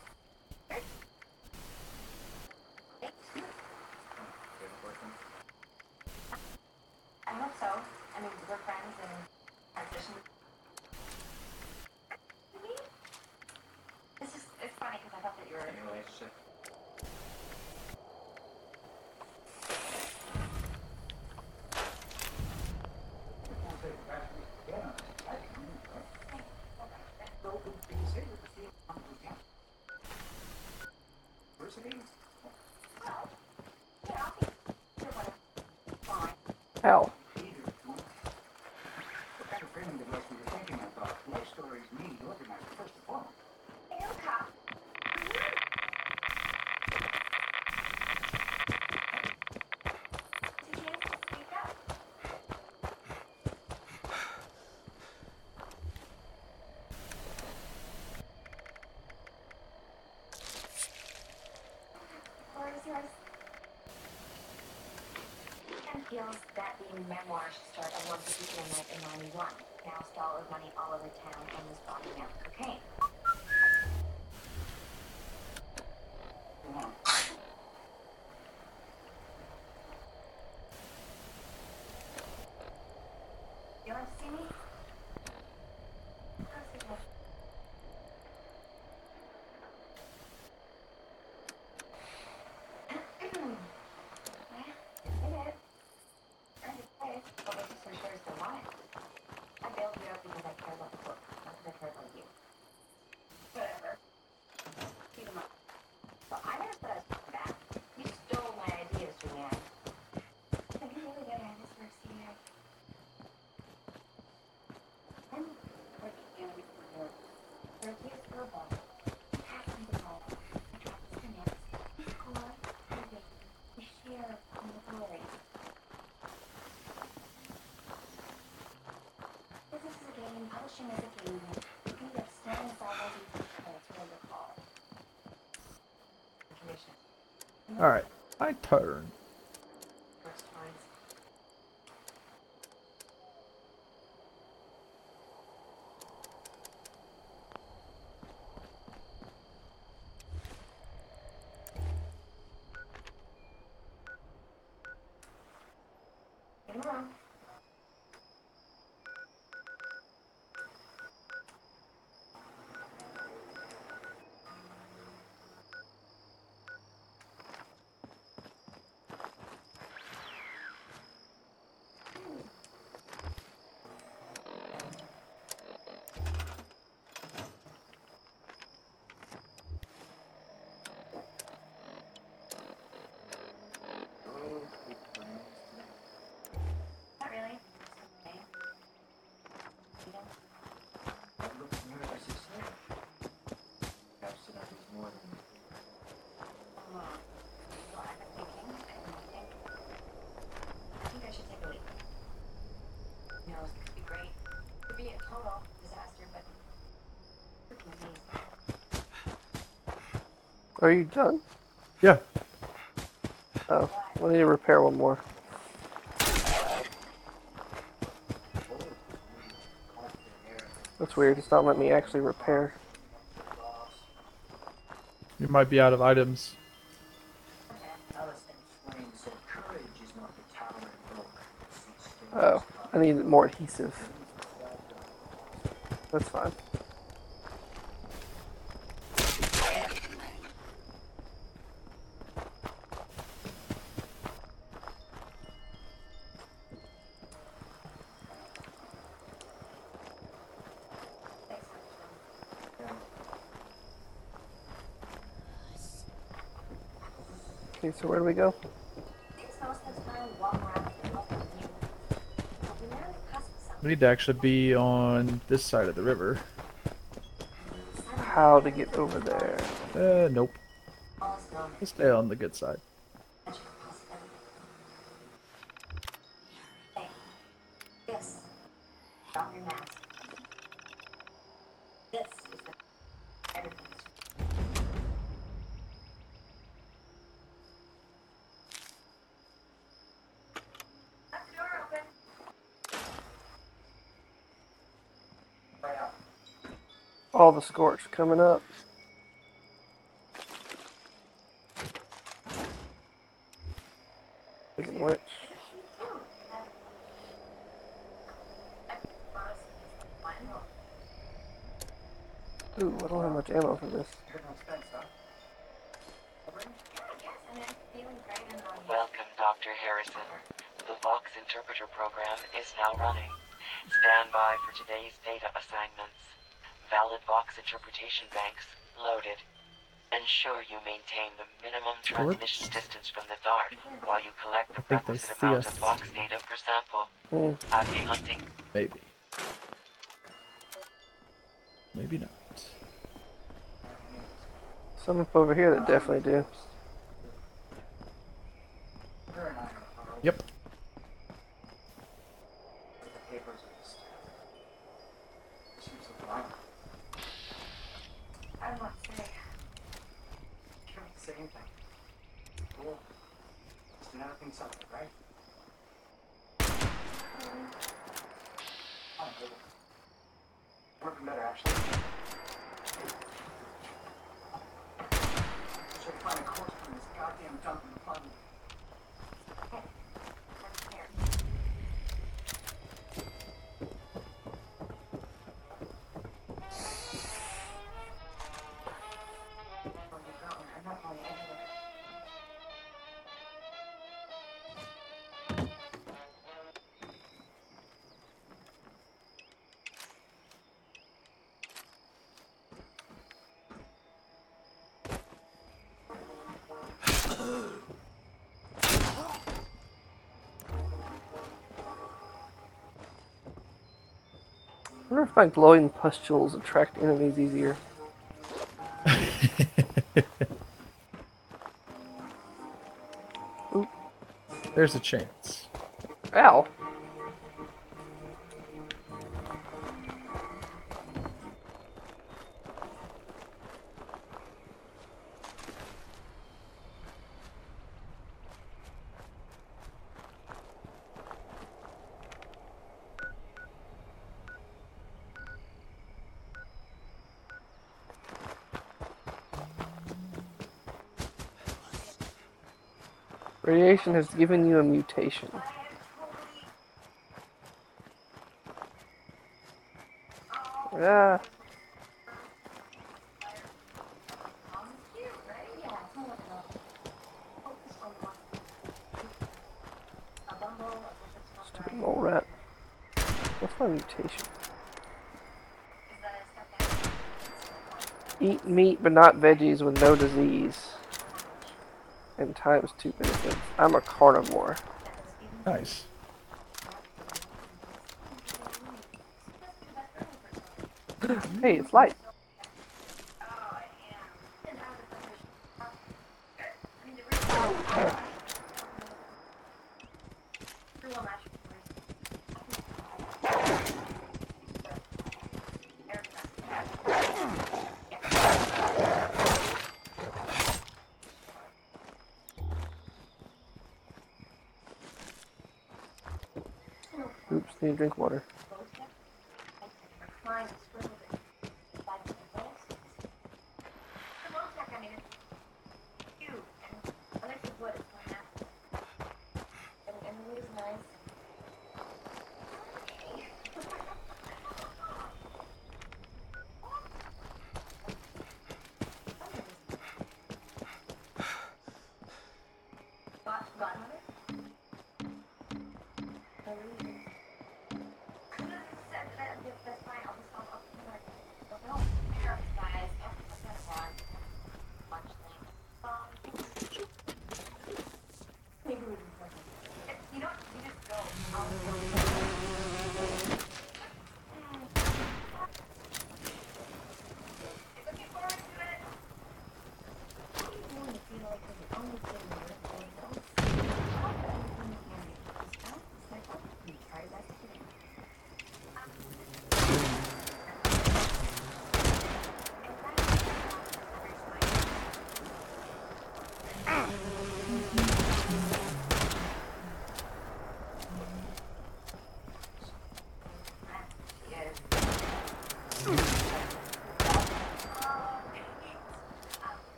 Favorite boyfriend? I hope so. I mean, we're friends and transition. This is, it's funny because I thought that you were. Any relationship? Ow. What kind of framing device were you thinking I thought? Life stories need organized first and foremost. Ilka. Did you speak up? Or is yours? Ken feels that the memoir should start at one fifty p m night in ninety-one. Now stall of money all over town and was bombing out cocaine. Come on. You want to see me? Of course you will. Yeah, it is. Earned its place, but we're just so sure as to why. I bailed you out because I care about the book, not because I care about you. Whatever. Keep them up. But I never said I was back. You stole my ideas from me. I can really get at this work, C I. I'm working in with the work. For a year's girl, passing the ball. I dropped the connects. We score, we win. We share in the glory. Business is a game, publishing is a game. You can get standing sideways and that's what you're called. Commission. All right, my turn. First times. In the room. Not really. Okay. You know? I've looked at her as his slave. Perhaps tonight is more than Um, uh, well, I've been thinking, and I think, I think I should take a leap. You know, it could be great. It could be a total disaster, but it could be amazing. Are you done? Yeah. Oh, I need to repair one more. That's weird. It's not letting me actually repair. You might be out of items. Alice explained said courage is not the tower and oak. Oh, I need more adhesive. That's fine. Okay, so where do we go? Things most of the time walk around and look at you. But we never cusp something. We need to actually be on this side of the river. How to get over there? Uh, nope. All is known. Let's stay on the good side. Such a possibility. Hey, this. Drop your mask. This is the everything. Left the door open. Right out. All the scorch coming up. Speaking of which, ooh, I don't have much ammo for this. Welcome, Doctor Harrison. The Vox Interpreter program is now running. Stand by for today's data assignments. Valid Vox interpretation banks loaded. Ensure you maintain the minimum transmission distance from the dart while you collect the think they requisite see amount us. of Vox data per sample. Hmm. Happy hunting. Maybe. Maybe not. Some up over here that definitely do. Yep. The papers are just. Seems so violent. I don't know what to say. You don't have to say anything. Cool. Just never think something, right? Oh, good. Working better, actually. Should find a corpse from this goddamn dump in the apartment. I'm not going anywhere. I wonder if my glowing pustules attract enemies easier. Oop. There's a chance. Ow. Radiation has given you a mutation. Yeah. Stupid mole rat. What's my mutation? Eat meat but not veggies with no disease. And times two benefits. I'm a carnivore. Nice. Hey, it's light. Oops, need to drink water.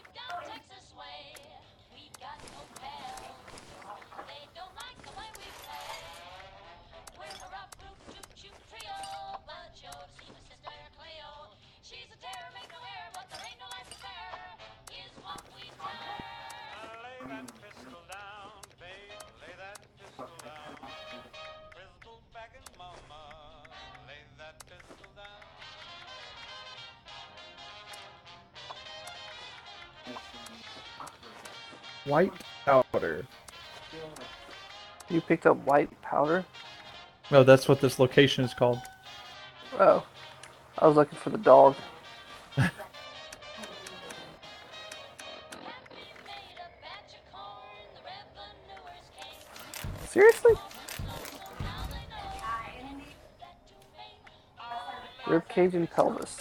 Lay that pistol down, babe, lay that pistol down. Pistol back in mama, lay that pistol down. White powder. You picked up white powder? No, that's what this location is called. Oh. I was looking for the dog. Seriously? Rib cage and pelvis.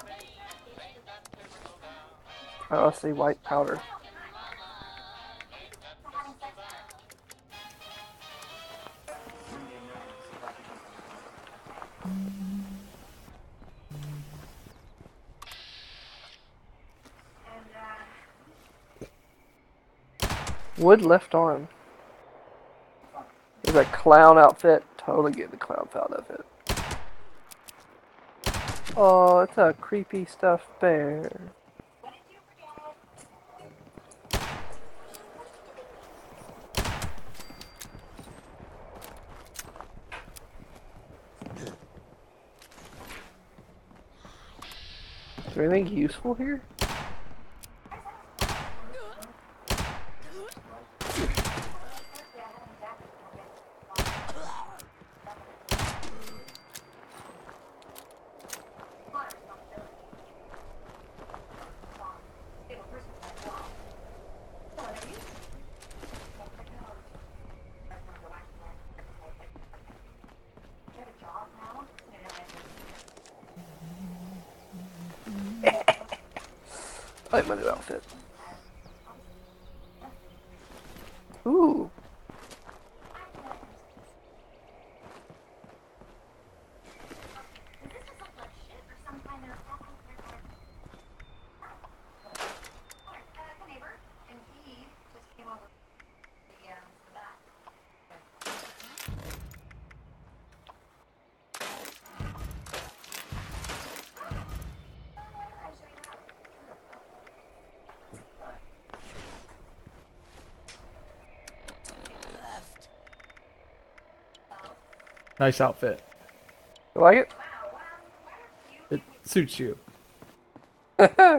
Oh, I see white powder. Wood left arm. There's a clown outfit. Totally get the clown outfit. Oh, it's a creepy stuffed bear. Is there anything useful here? I like my new outfit. Ooh. Nice outfit. You like it? It suits you. Alright,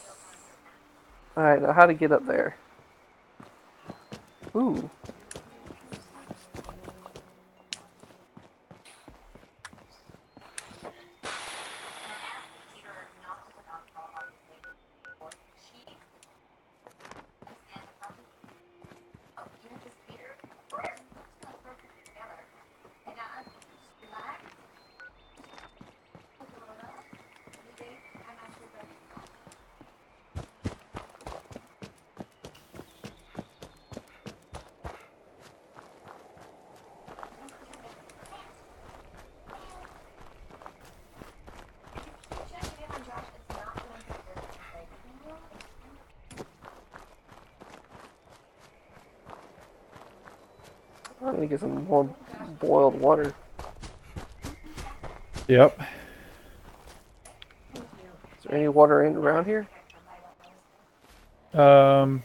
now how to get up there. Ooh. I'm gonna get some more boiled water. Yep. Is there any water in around here? Um,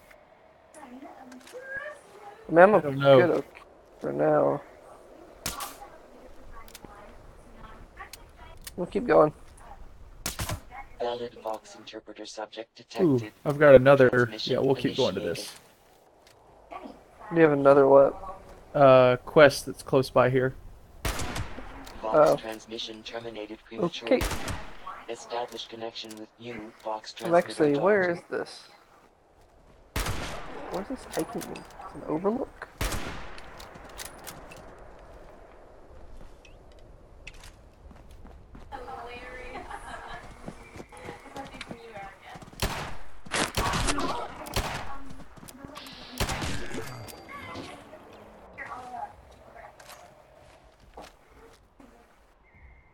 I mean, I'm I don't know. good okay for now. We'll keep going. Valid Vox interpreter subject Ooh, detected. I've got another. Transmission Yeah, we'll keep going to initiated. this. Do you have another what? Uh, quest that's close by here. Vox Oh. transmission terminated prematurely. Okay. Establish connection with new Vox I'm transmitter. actually, dot. where is this? Where's this taking me? It's an overlook?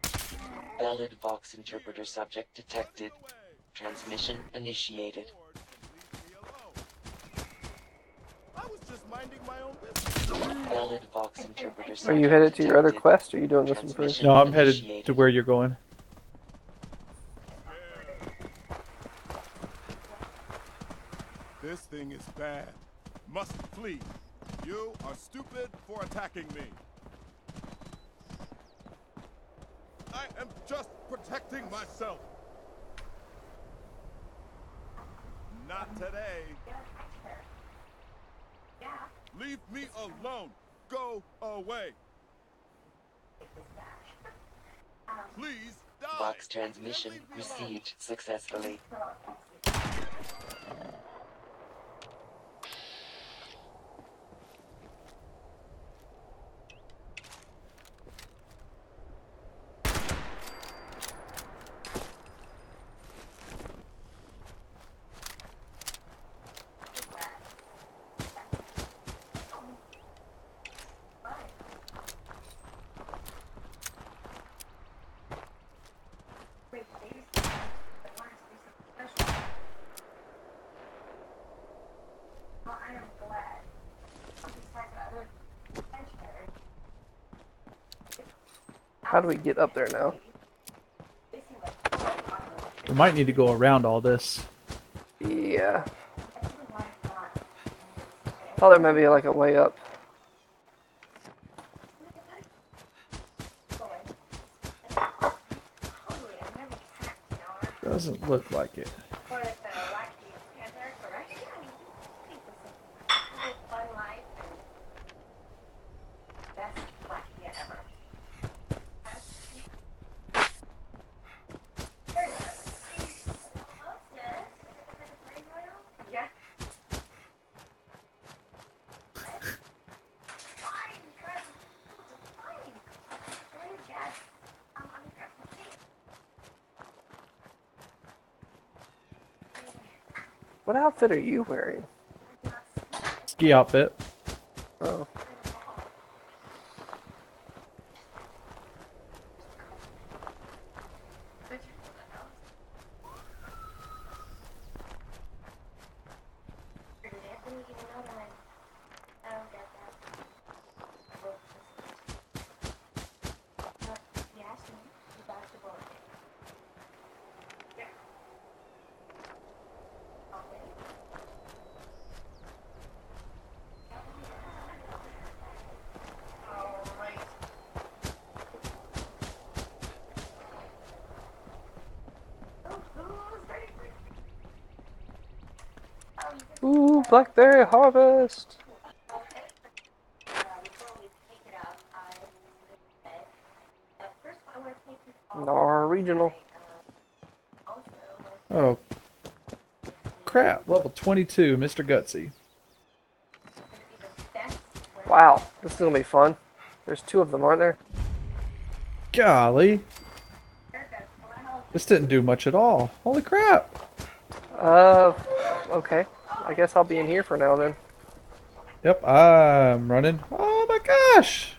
Valid Vox interpreter subject detected. Transmission initiated. I was just minding my own business. Valid Vox interpreter Are you headed to your other detected. quest, or are you doing this one first? Transmission No, I'm headed to initiated. where you're going. This thing is bad. Must flee. You are stupid for attacking me. I am just protecting myself. Not today. Leave me alone. Go away. Please die. Vox transmission received successfully. How do we get up there now? We might need to go around all this. Yeah. Thought there might be like a way up. Doesn't look like it. What outfit are you wearing? Ski outfit. Oh. Ooh, blackberry harvest. Nar regional. Oh. Crap. Level twenty-two, Mister Gutsy. Wow, this is gonna be fun. There's two of them, aren't there? Golly. This didn't do much at all. Holy crap. Uh, okay. I guess I'll be in here for now then. Yep, I'm running. Oh my gosh.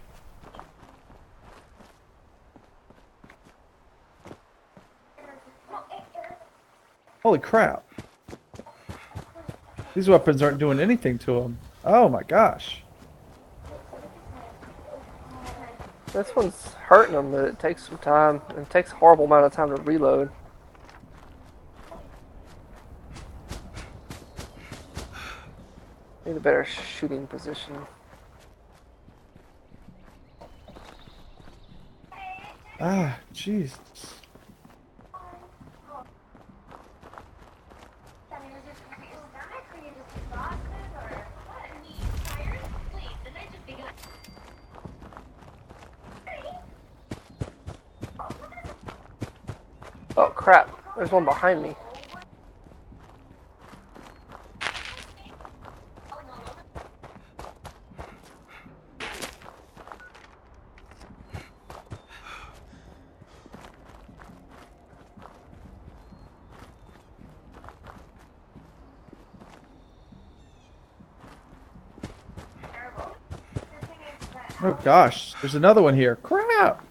Holy crap. These weapons aren't doing anything to them. Oh my gosh. This one's hurting them, but it takes some time. It takes a horrible amount of time to reload. Need a better shooting position. Ah, Jesus. Oh crap, there's one behind me. Oh gosh, there's another one here. Crap.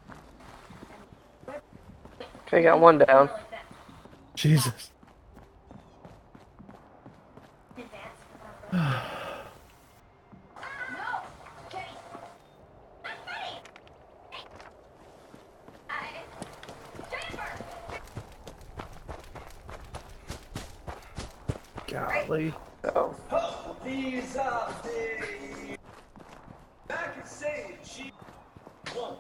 Okay, got one down. Jesus. Golly. Oh. These are the back and say G one.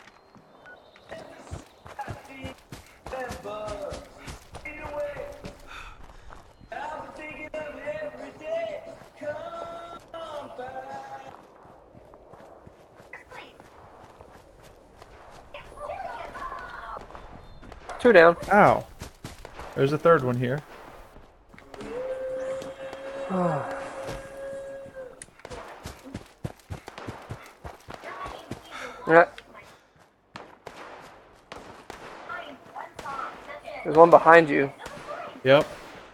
Remember, anyway, I'm thinking of every day. Come back. Two down. Ow. There's a third one here. Yeah. There's one behind you. Yep.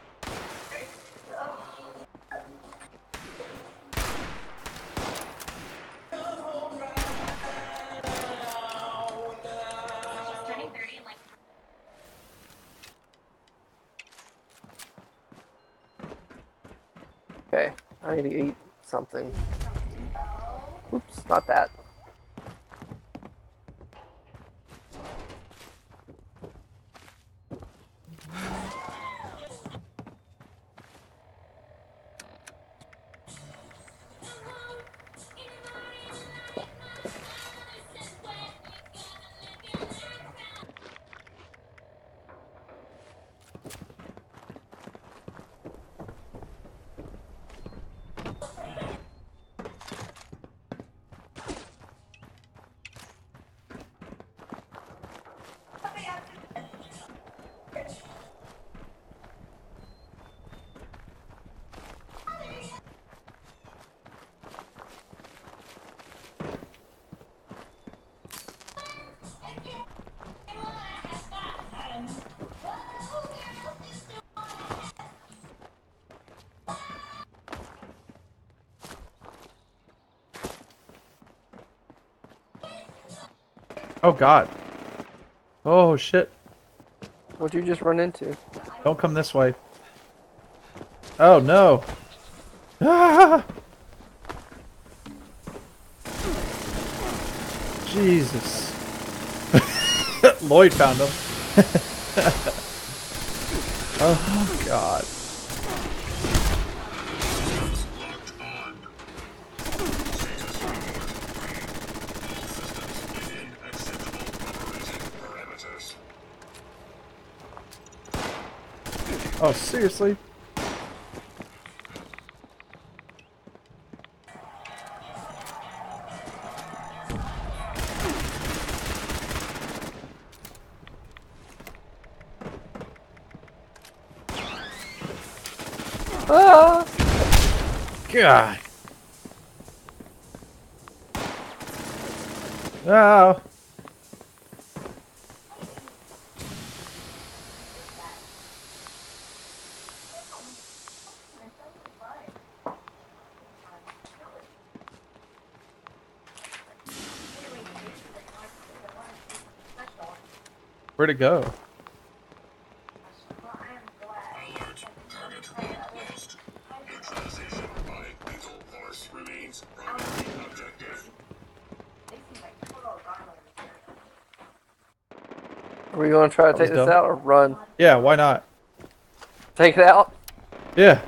Okay, I need to eat something. Oops, not that. Oh god. Oh shit. What'd you just run into? Don't come this way. Oh no. Ah! Jesus. Lloyd found him. Oh god. Oh, seriously? Ah! God. Oh. Where'd it go? Are we going to try to That take was this dumb. out or run? Yeah, why not? Take it out? Yeah.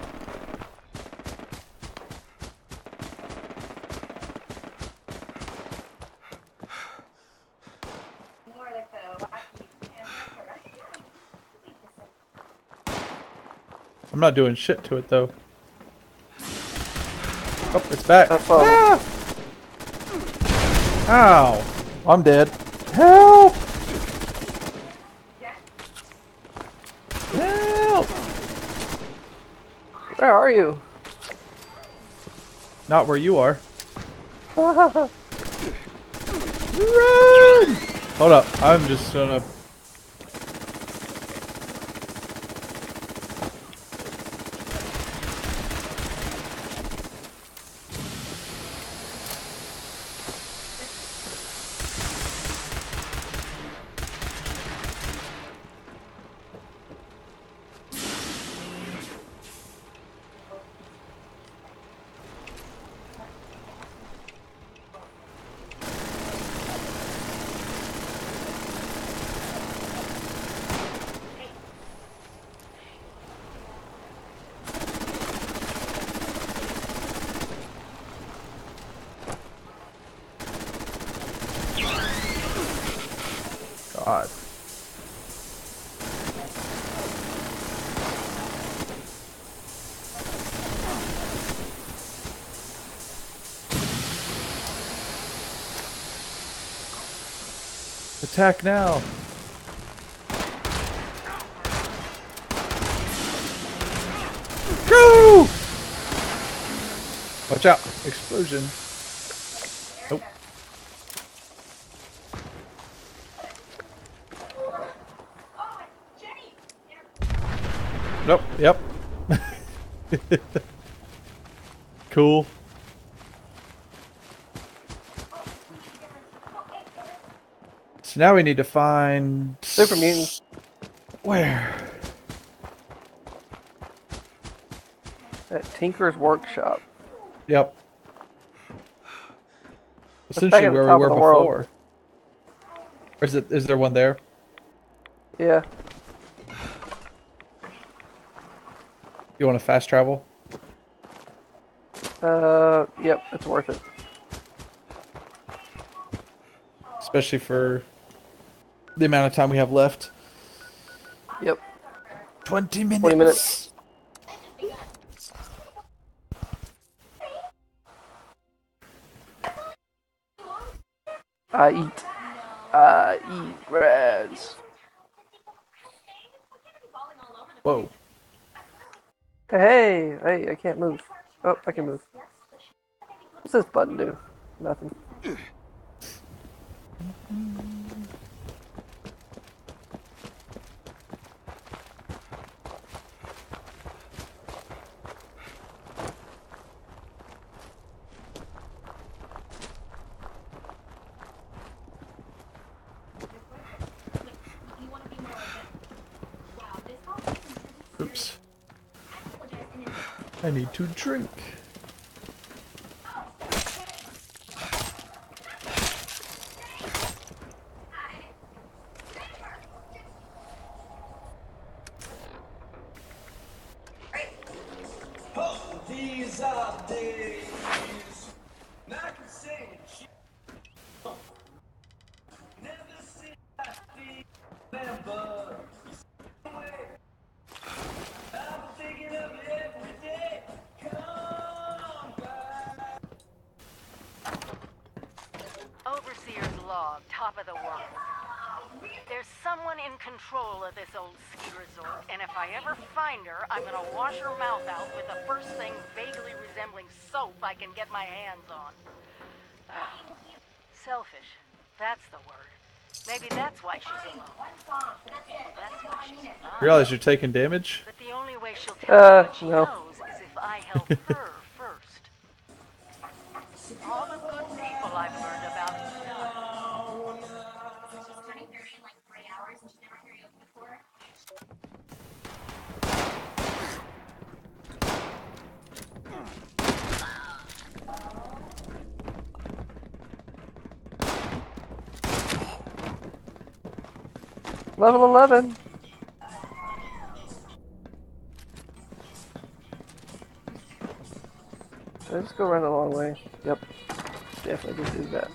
I'm not doing shit to it though. Oh, it's back. That's all. Ah! Ow! I'm dead. Help! Help! Where are you? Not where you are. Ah! Run! Hold up. I'm just gonna. God. Attack now! Go! Watch out! Explosion. Nope. Nope. Yep. Cool. So now we need to find Super mutants. Where? At Tinker's Workshop. Yep. back Essentially at the where we top were of the world. before. Or is it? Is there one there? Yeah. You want to fast travel? Uh, yep, it's worth it. Especially for the amount of time we have left. Yep. Twenty minutes. Twenty minutes. I eat. I eat grass. Whoa. Hey, hey, I can't move. Oh, I can move. What's this button do? Nothing. Oops. I need to drink. Oh, these are days. Now I can say it. Shit. Never seen that thing. Never. I'm thinking of you every day. Come back. Overseer's log, top of the world. There's someone in control of this old ski resort, and if I ever find her, I'm gonna wash her mouth out with the first thing vaguely resembling soap I can get my hands on. Uh, selfish. That's the word. Maybe that's why she's alone. That's why she's not. Realize you're taking damage? But the only way she'll tell Uh, me what she no. knows is if I help her first. All the good people I've learned about have done. Level eleven. Should I just go around the long way? Yep. Definitely just do that.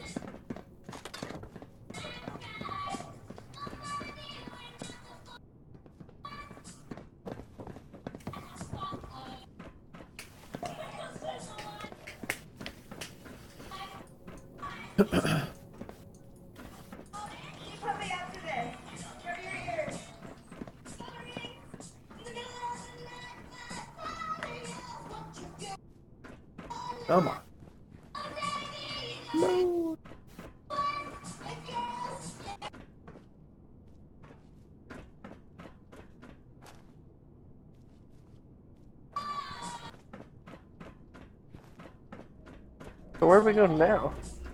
Come on. No. So where do we go now?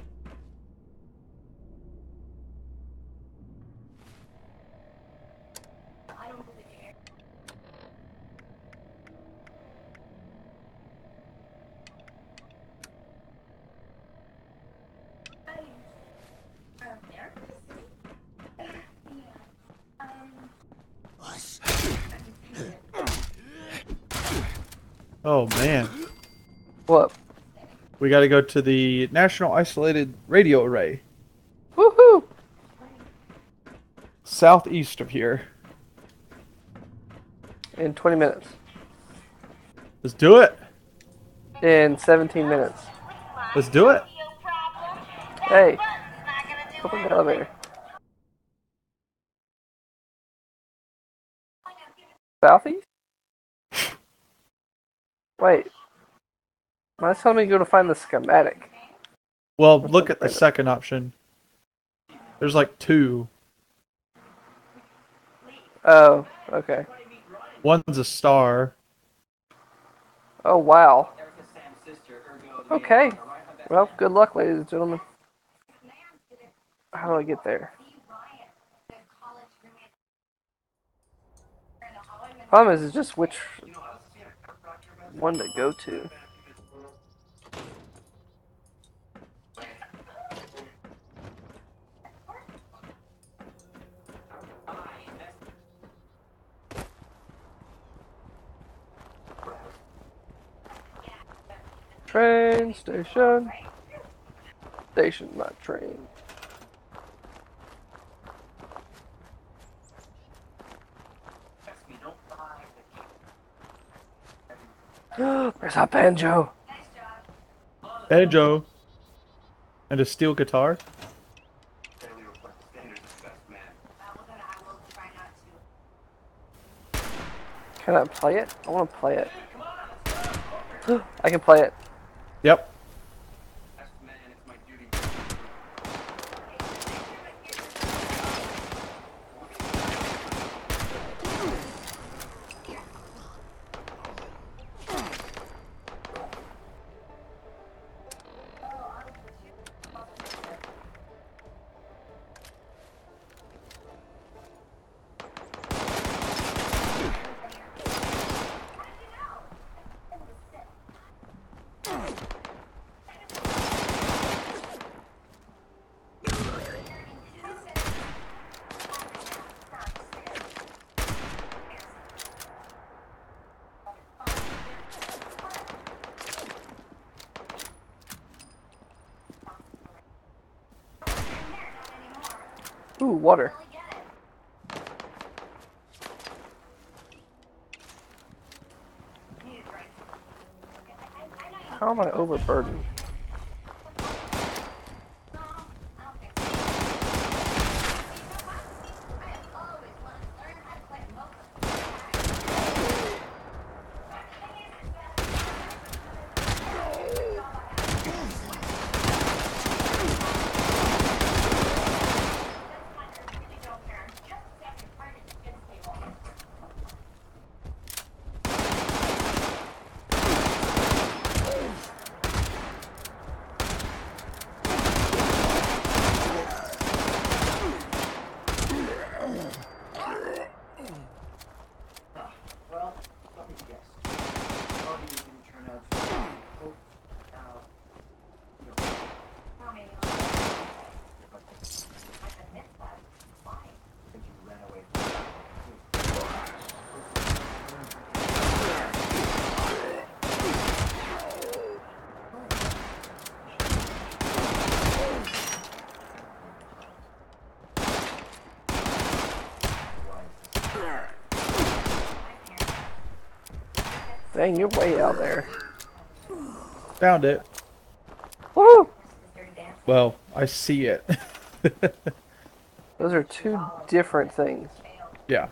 Oh man. What? We gotta go to the National Isolated Radio Array. Woohoo! southeast of here. In twenty minutes. Let's do it. In seventeen minutes. Let's do it. Hey, open the elevator. Southeast? Wait. Mine's telling me to go to find the schematic. Well, look at the second option. There's like two. Oh, okay. One's a star. Oh, wow. Okay. Well, good luck, ladies and gentlemen. How do I get there? Problem is, is just which one to go to. Train station. Station, not train. Where's that banjo? Banjo. And a steel guitar. Can I play it? I want to play it. I can play it. Yep. Ooh, water. How am I overburdened? Dang, you're way out there. Found it. Woo! Well, I see it. Those are two different things. Yeah.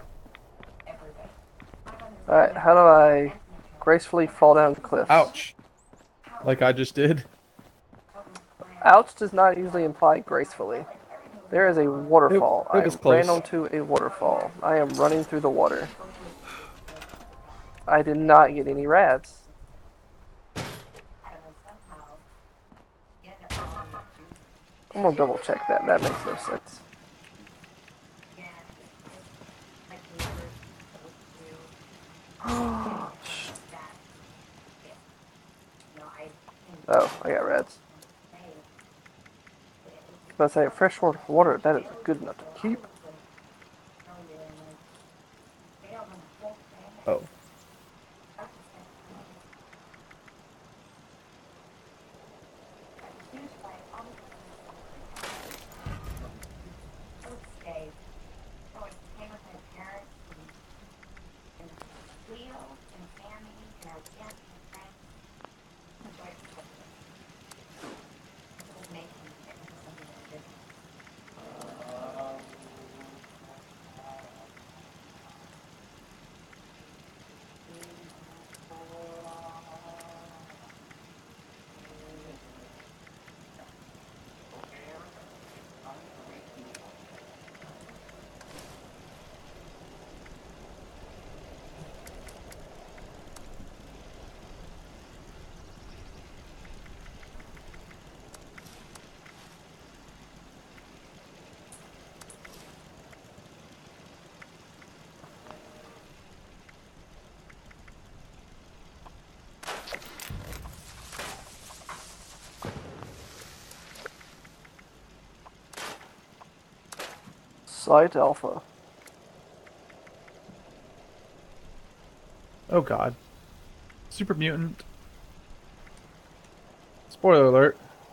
Alright, how do I gracefully fall down the cliff? Ouch. Like I just did. Ouch does not usually imply gracefully. There is a waterfall. It- it was I close. ran onto a waterfall. I am running through the water. I did not get any rads. I'm gonna double check that. That makes no sense. Oh, I got rads. I was say fresh water, that is good enough to keep. Oh. Site Alpha. Oh god. Super mutant. Spoiler alert.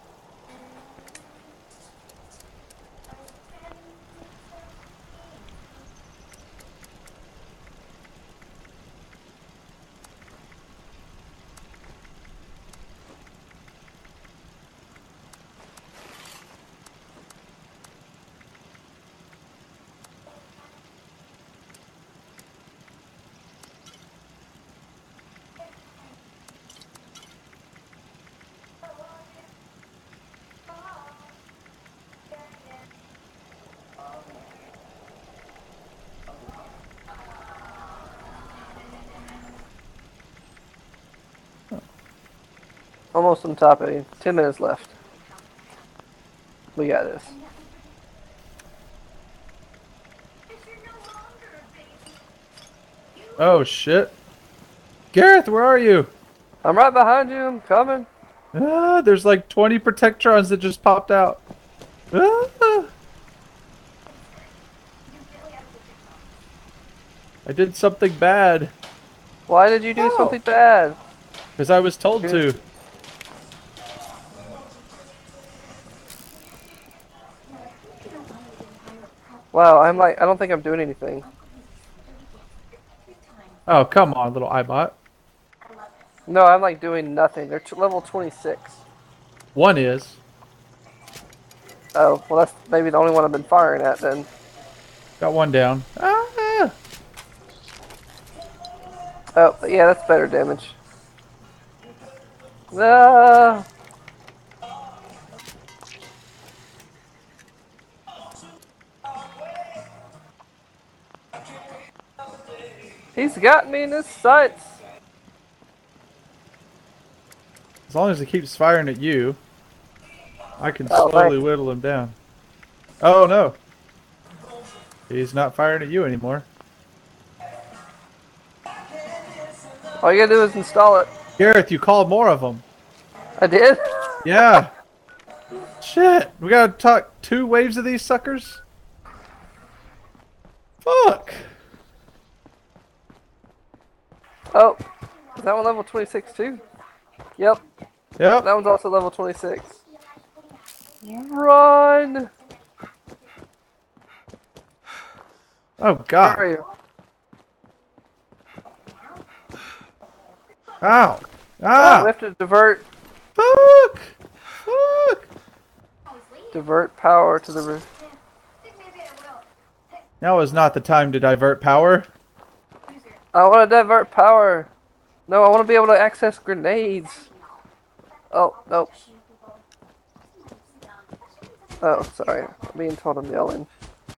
Almost on top of you. Ten minutes left. We got this. Oh shit. Gareth, where are you? I'm right behind you. I'm coming. Ah, there's like twenty Protectrons that just popped out. Ah. I did something bad. Why did you do Oh. something bad? Because I was told to. Wow, I'm like, I don't think I'm doing anything. Oh, come on, little iBot. No, I'm like doing nothing. They're t level twenty-six. One is. Oh, well that's maybe the only one I've been firing at then. Got one down. Ah! Oh, yeah, that's better damage. Ah! He's got me in his sights. As long as he keeps firing at you, I can Oh, slowly thanks. whittle him down. Oh no. He's not firing at you anymore. All you gotta do is install it. Gareth, you called more of them. I did? Yeah. Shit. We gotta talk two waves of these suckers? Fuck. Oh, is that one level twenty-six too? Yep. Yep. That one's also level twenty-six. Run! Oh Where god. are you? Ow. Oh, we Ah. have to divert Fuck. Fuck. divert power to the roof. Now is not the time to divert power. I want to divert power. No, I want to be able to access grenades. Oh, nope. Oh, sorry. I'm being told I'm yelling.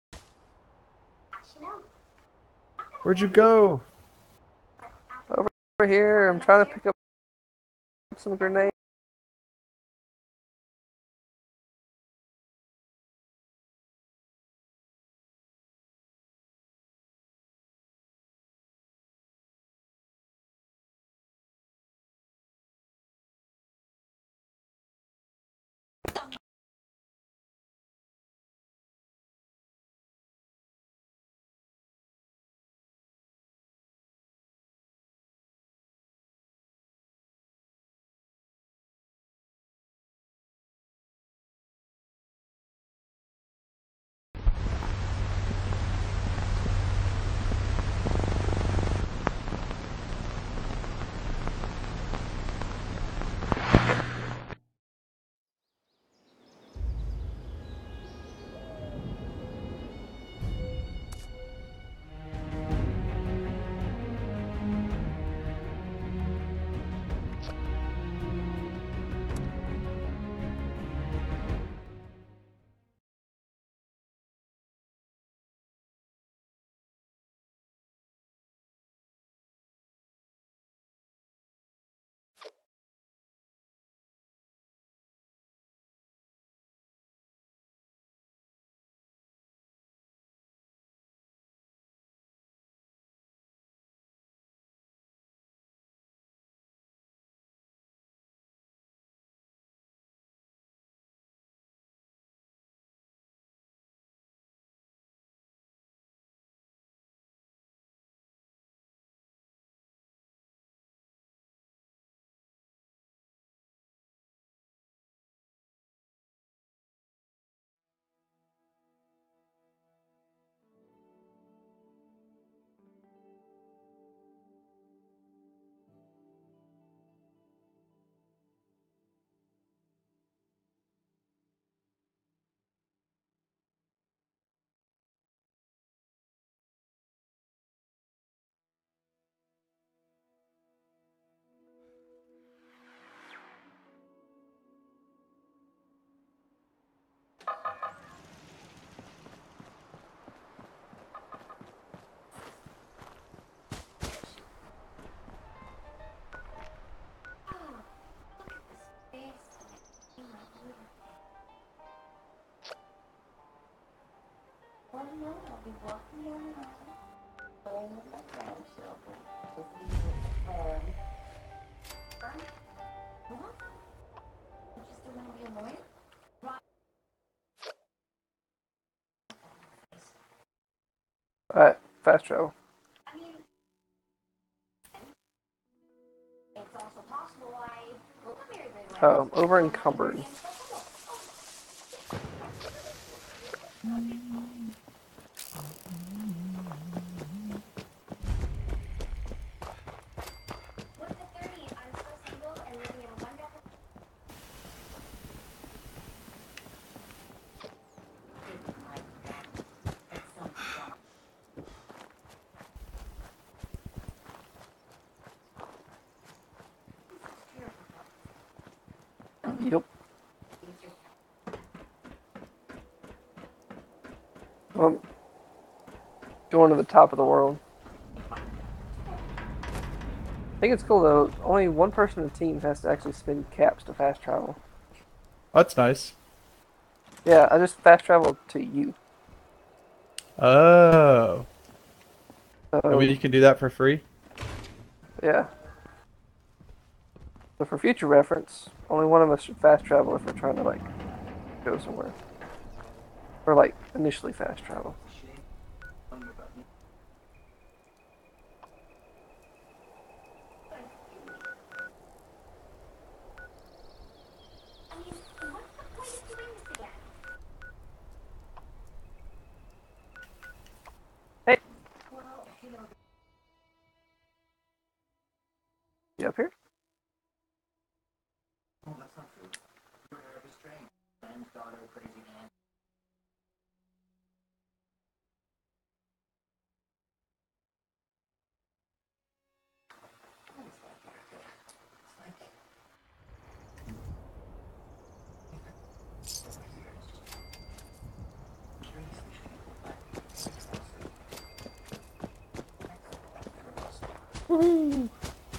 Where'd you go? Over here, I'm trying to pick up some grenades. know I'll be walking down the aisle, playing with my grandchildren, listening to the fun. Fun? What? You just don't want to be a lawyer? Right. Alright, fast travel. I mean, it's also possible I will not marry very well. Oh, over encumbered. What's the thirty if I'm still single and living in a one-bedroom? Yep. Well, going to the top of the world. I think it's cool though. Only one person in the team has to actually spin caps to fast travel. That's nice. Yeah, I just fast traveled to you. Oh. So, I mean, you can do that for free? yeah. So for future reference, only one of us should fast travel if we're trying to like go somewhere. Or like initially fast travel. I mean, what's the point of doing this again? Hey, Well, you know, you up here? Oh, that's not true. You're restrained. Friend's daughter, crazy man. Woohoo!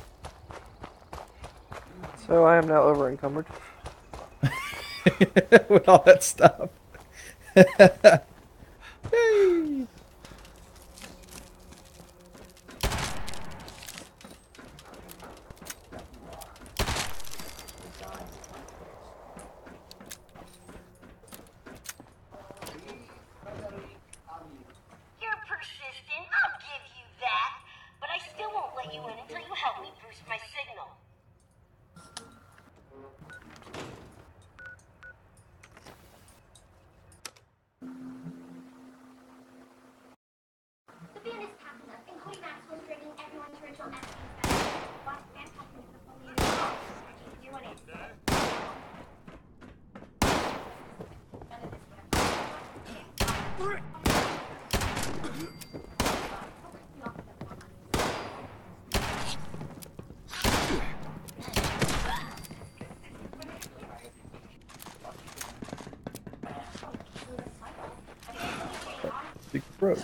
So I am now over encumbered. With all that stuff. Yay! you're persistent. I'll give you that. But I still won't let you in until you help me boost my signal. The band is packing up, and Cody Maxwell's bringing everyone's ritual actions back. Watch band packing up the whole unit. You want it? Big bros.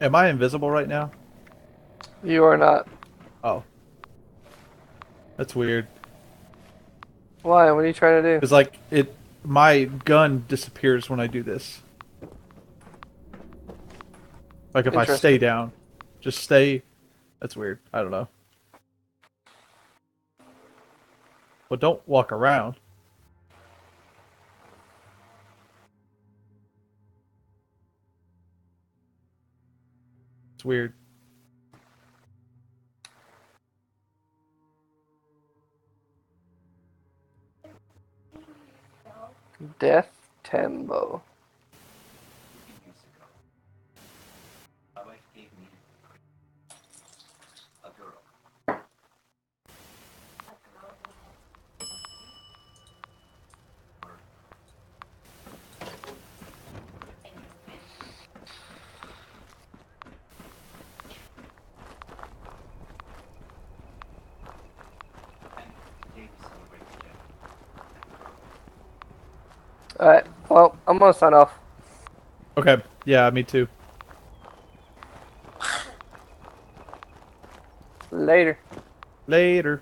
Am I invisible right now? You are not. Oh. That's weird. Why? What are you trying to do? It's like it my gun disappears when I do this. Like if I stay down. Just stay. That's weird. I don't know. But don't walk around. It's weird. Death Tembo. My wife gave me a girl. And today we celebrate the death. Alright, well, I'm gonna sign off. Okay. Yeah, me too. Later. Later.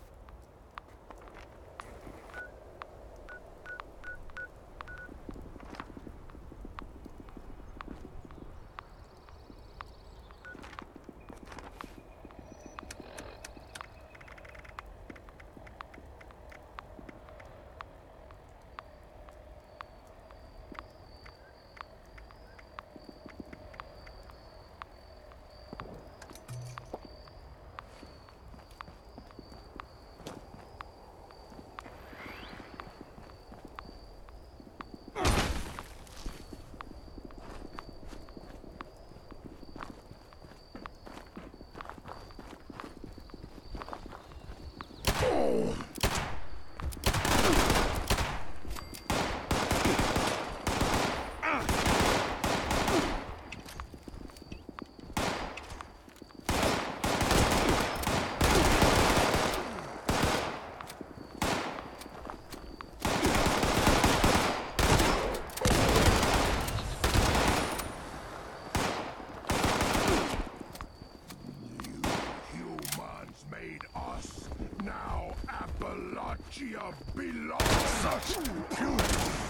Humans made us. Now Appalachia belongs to humans.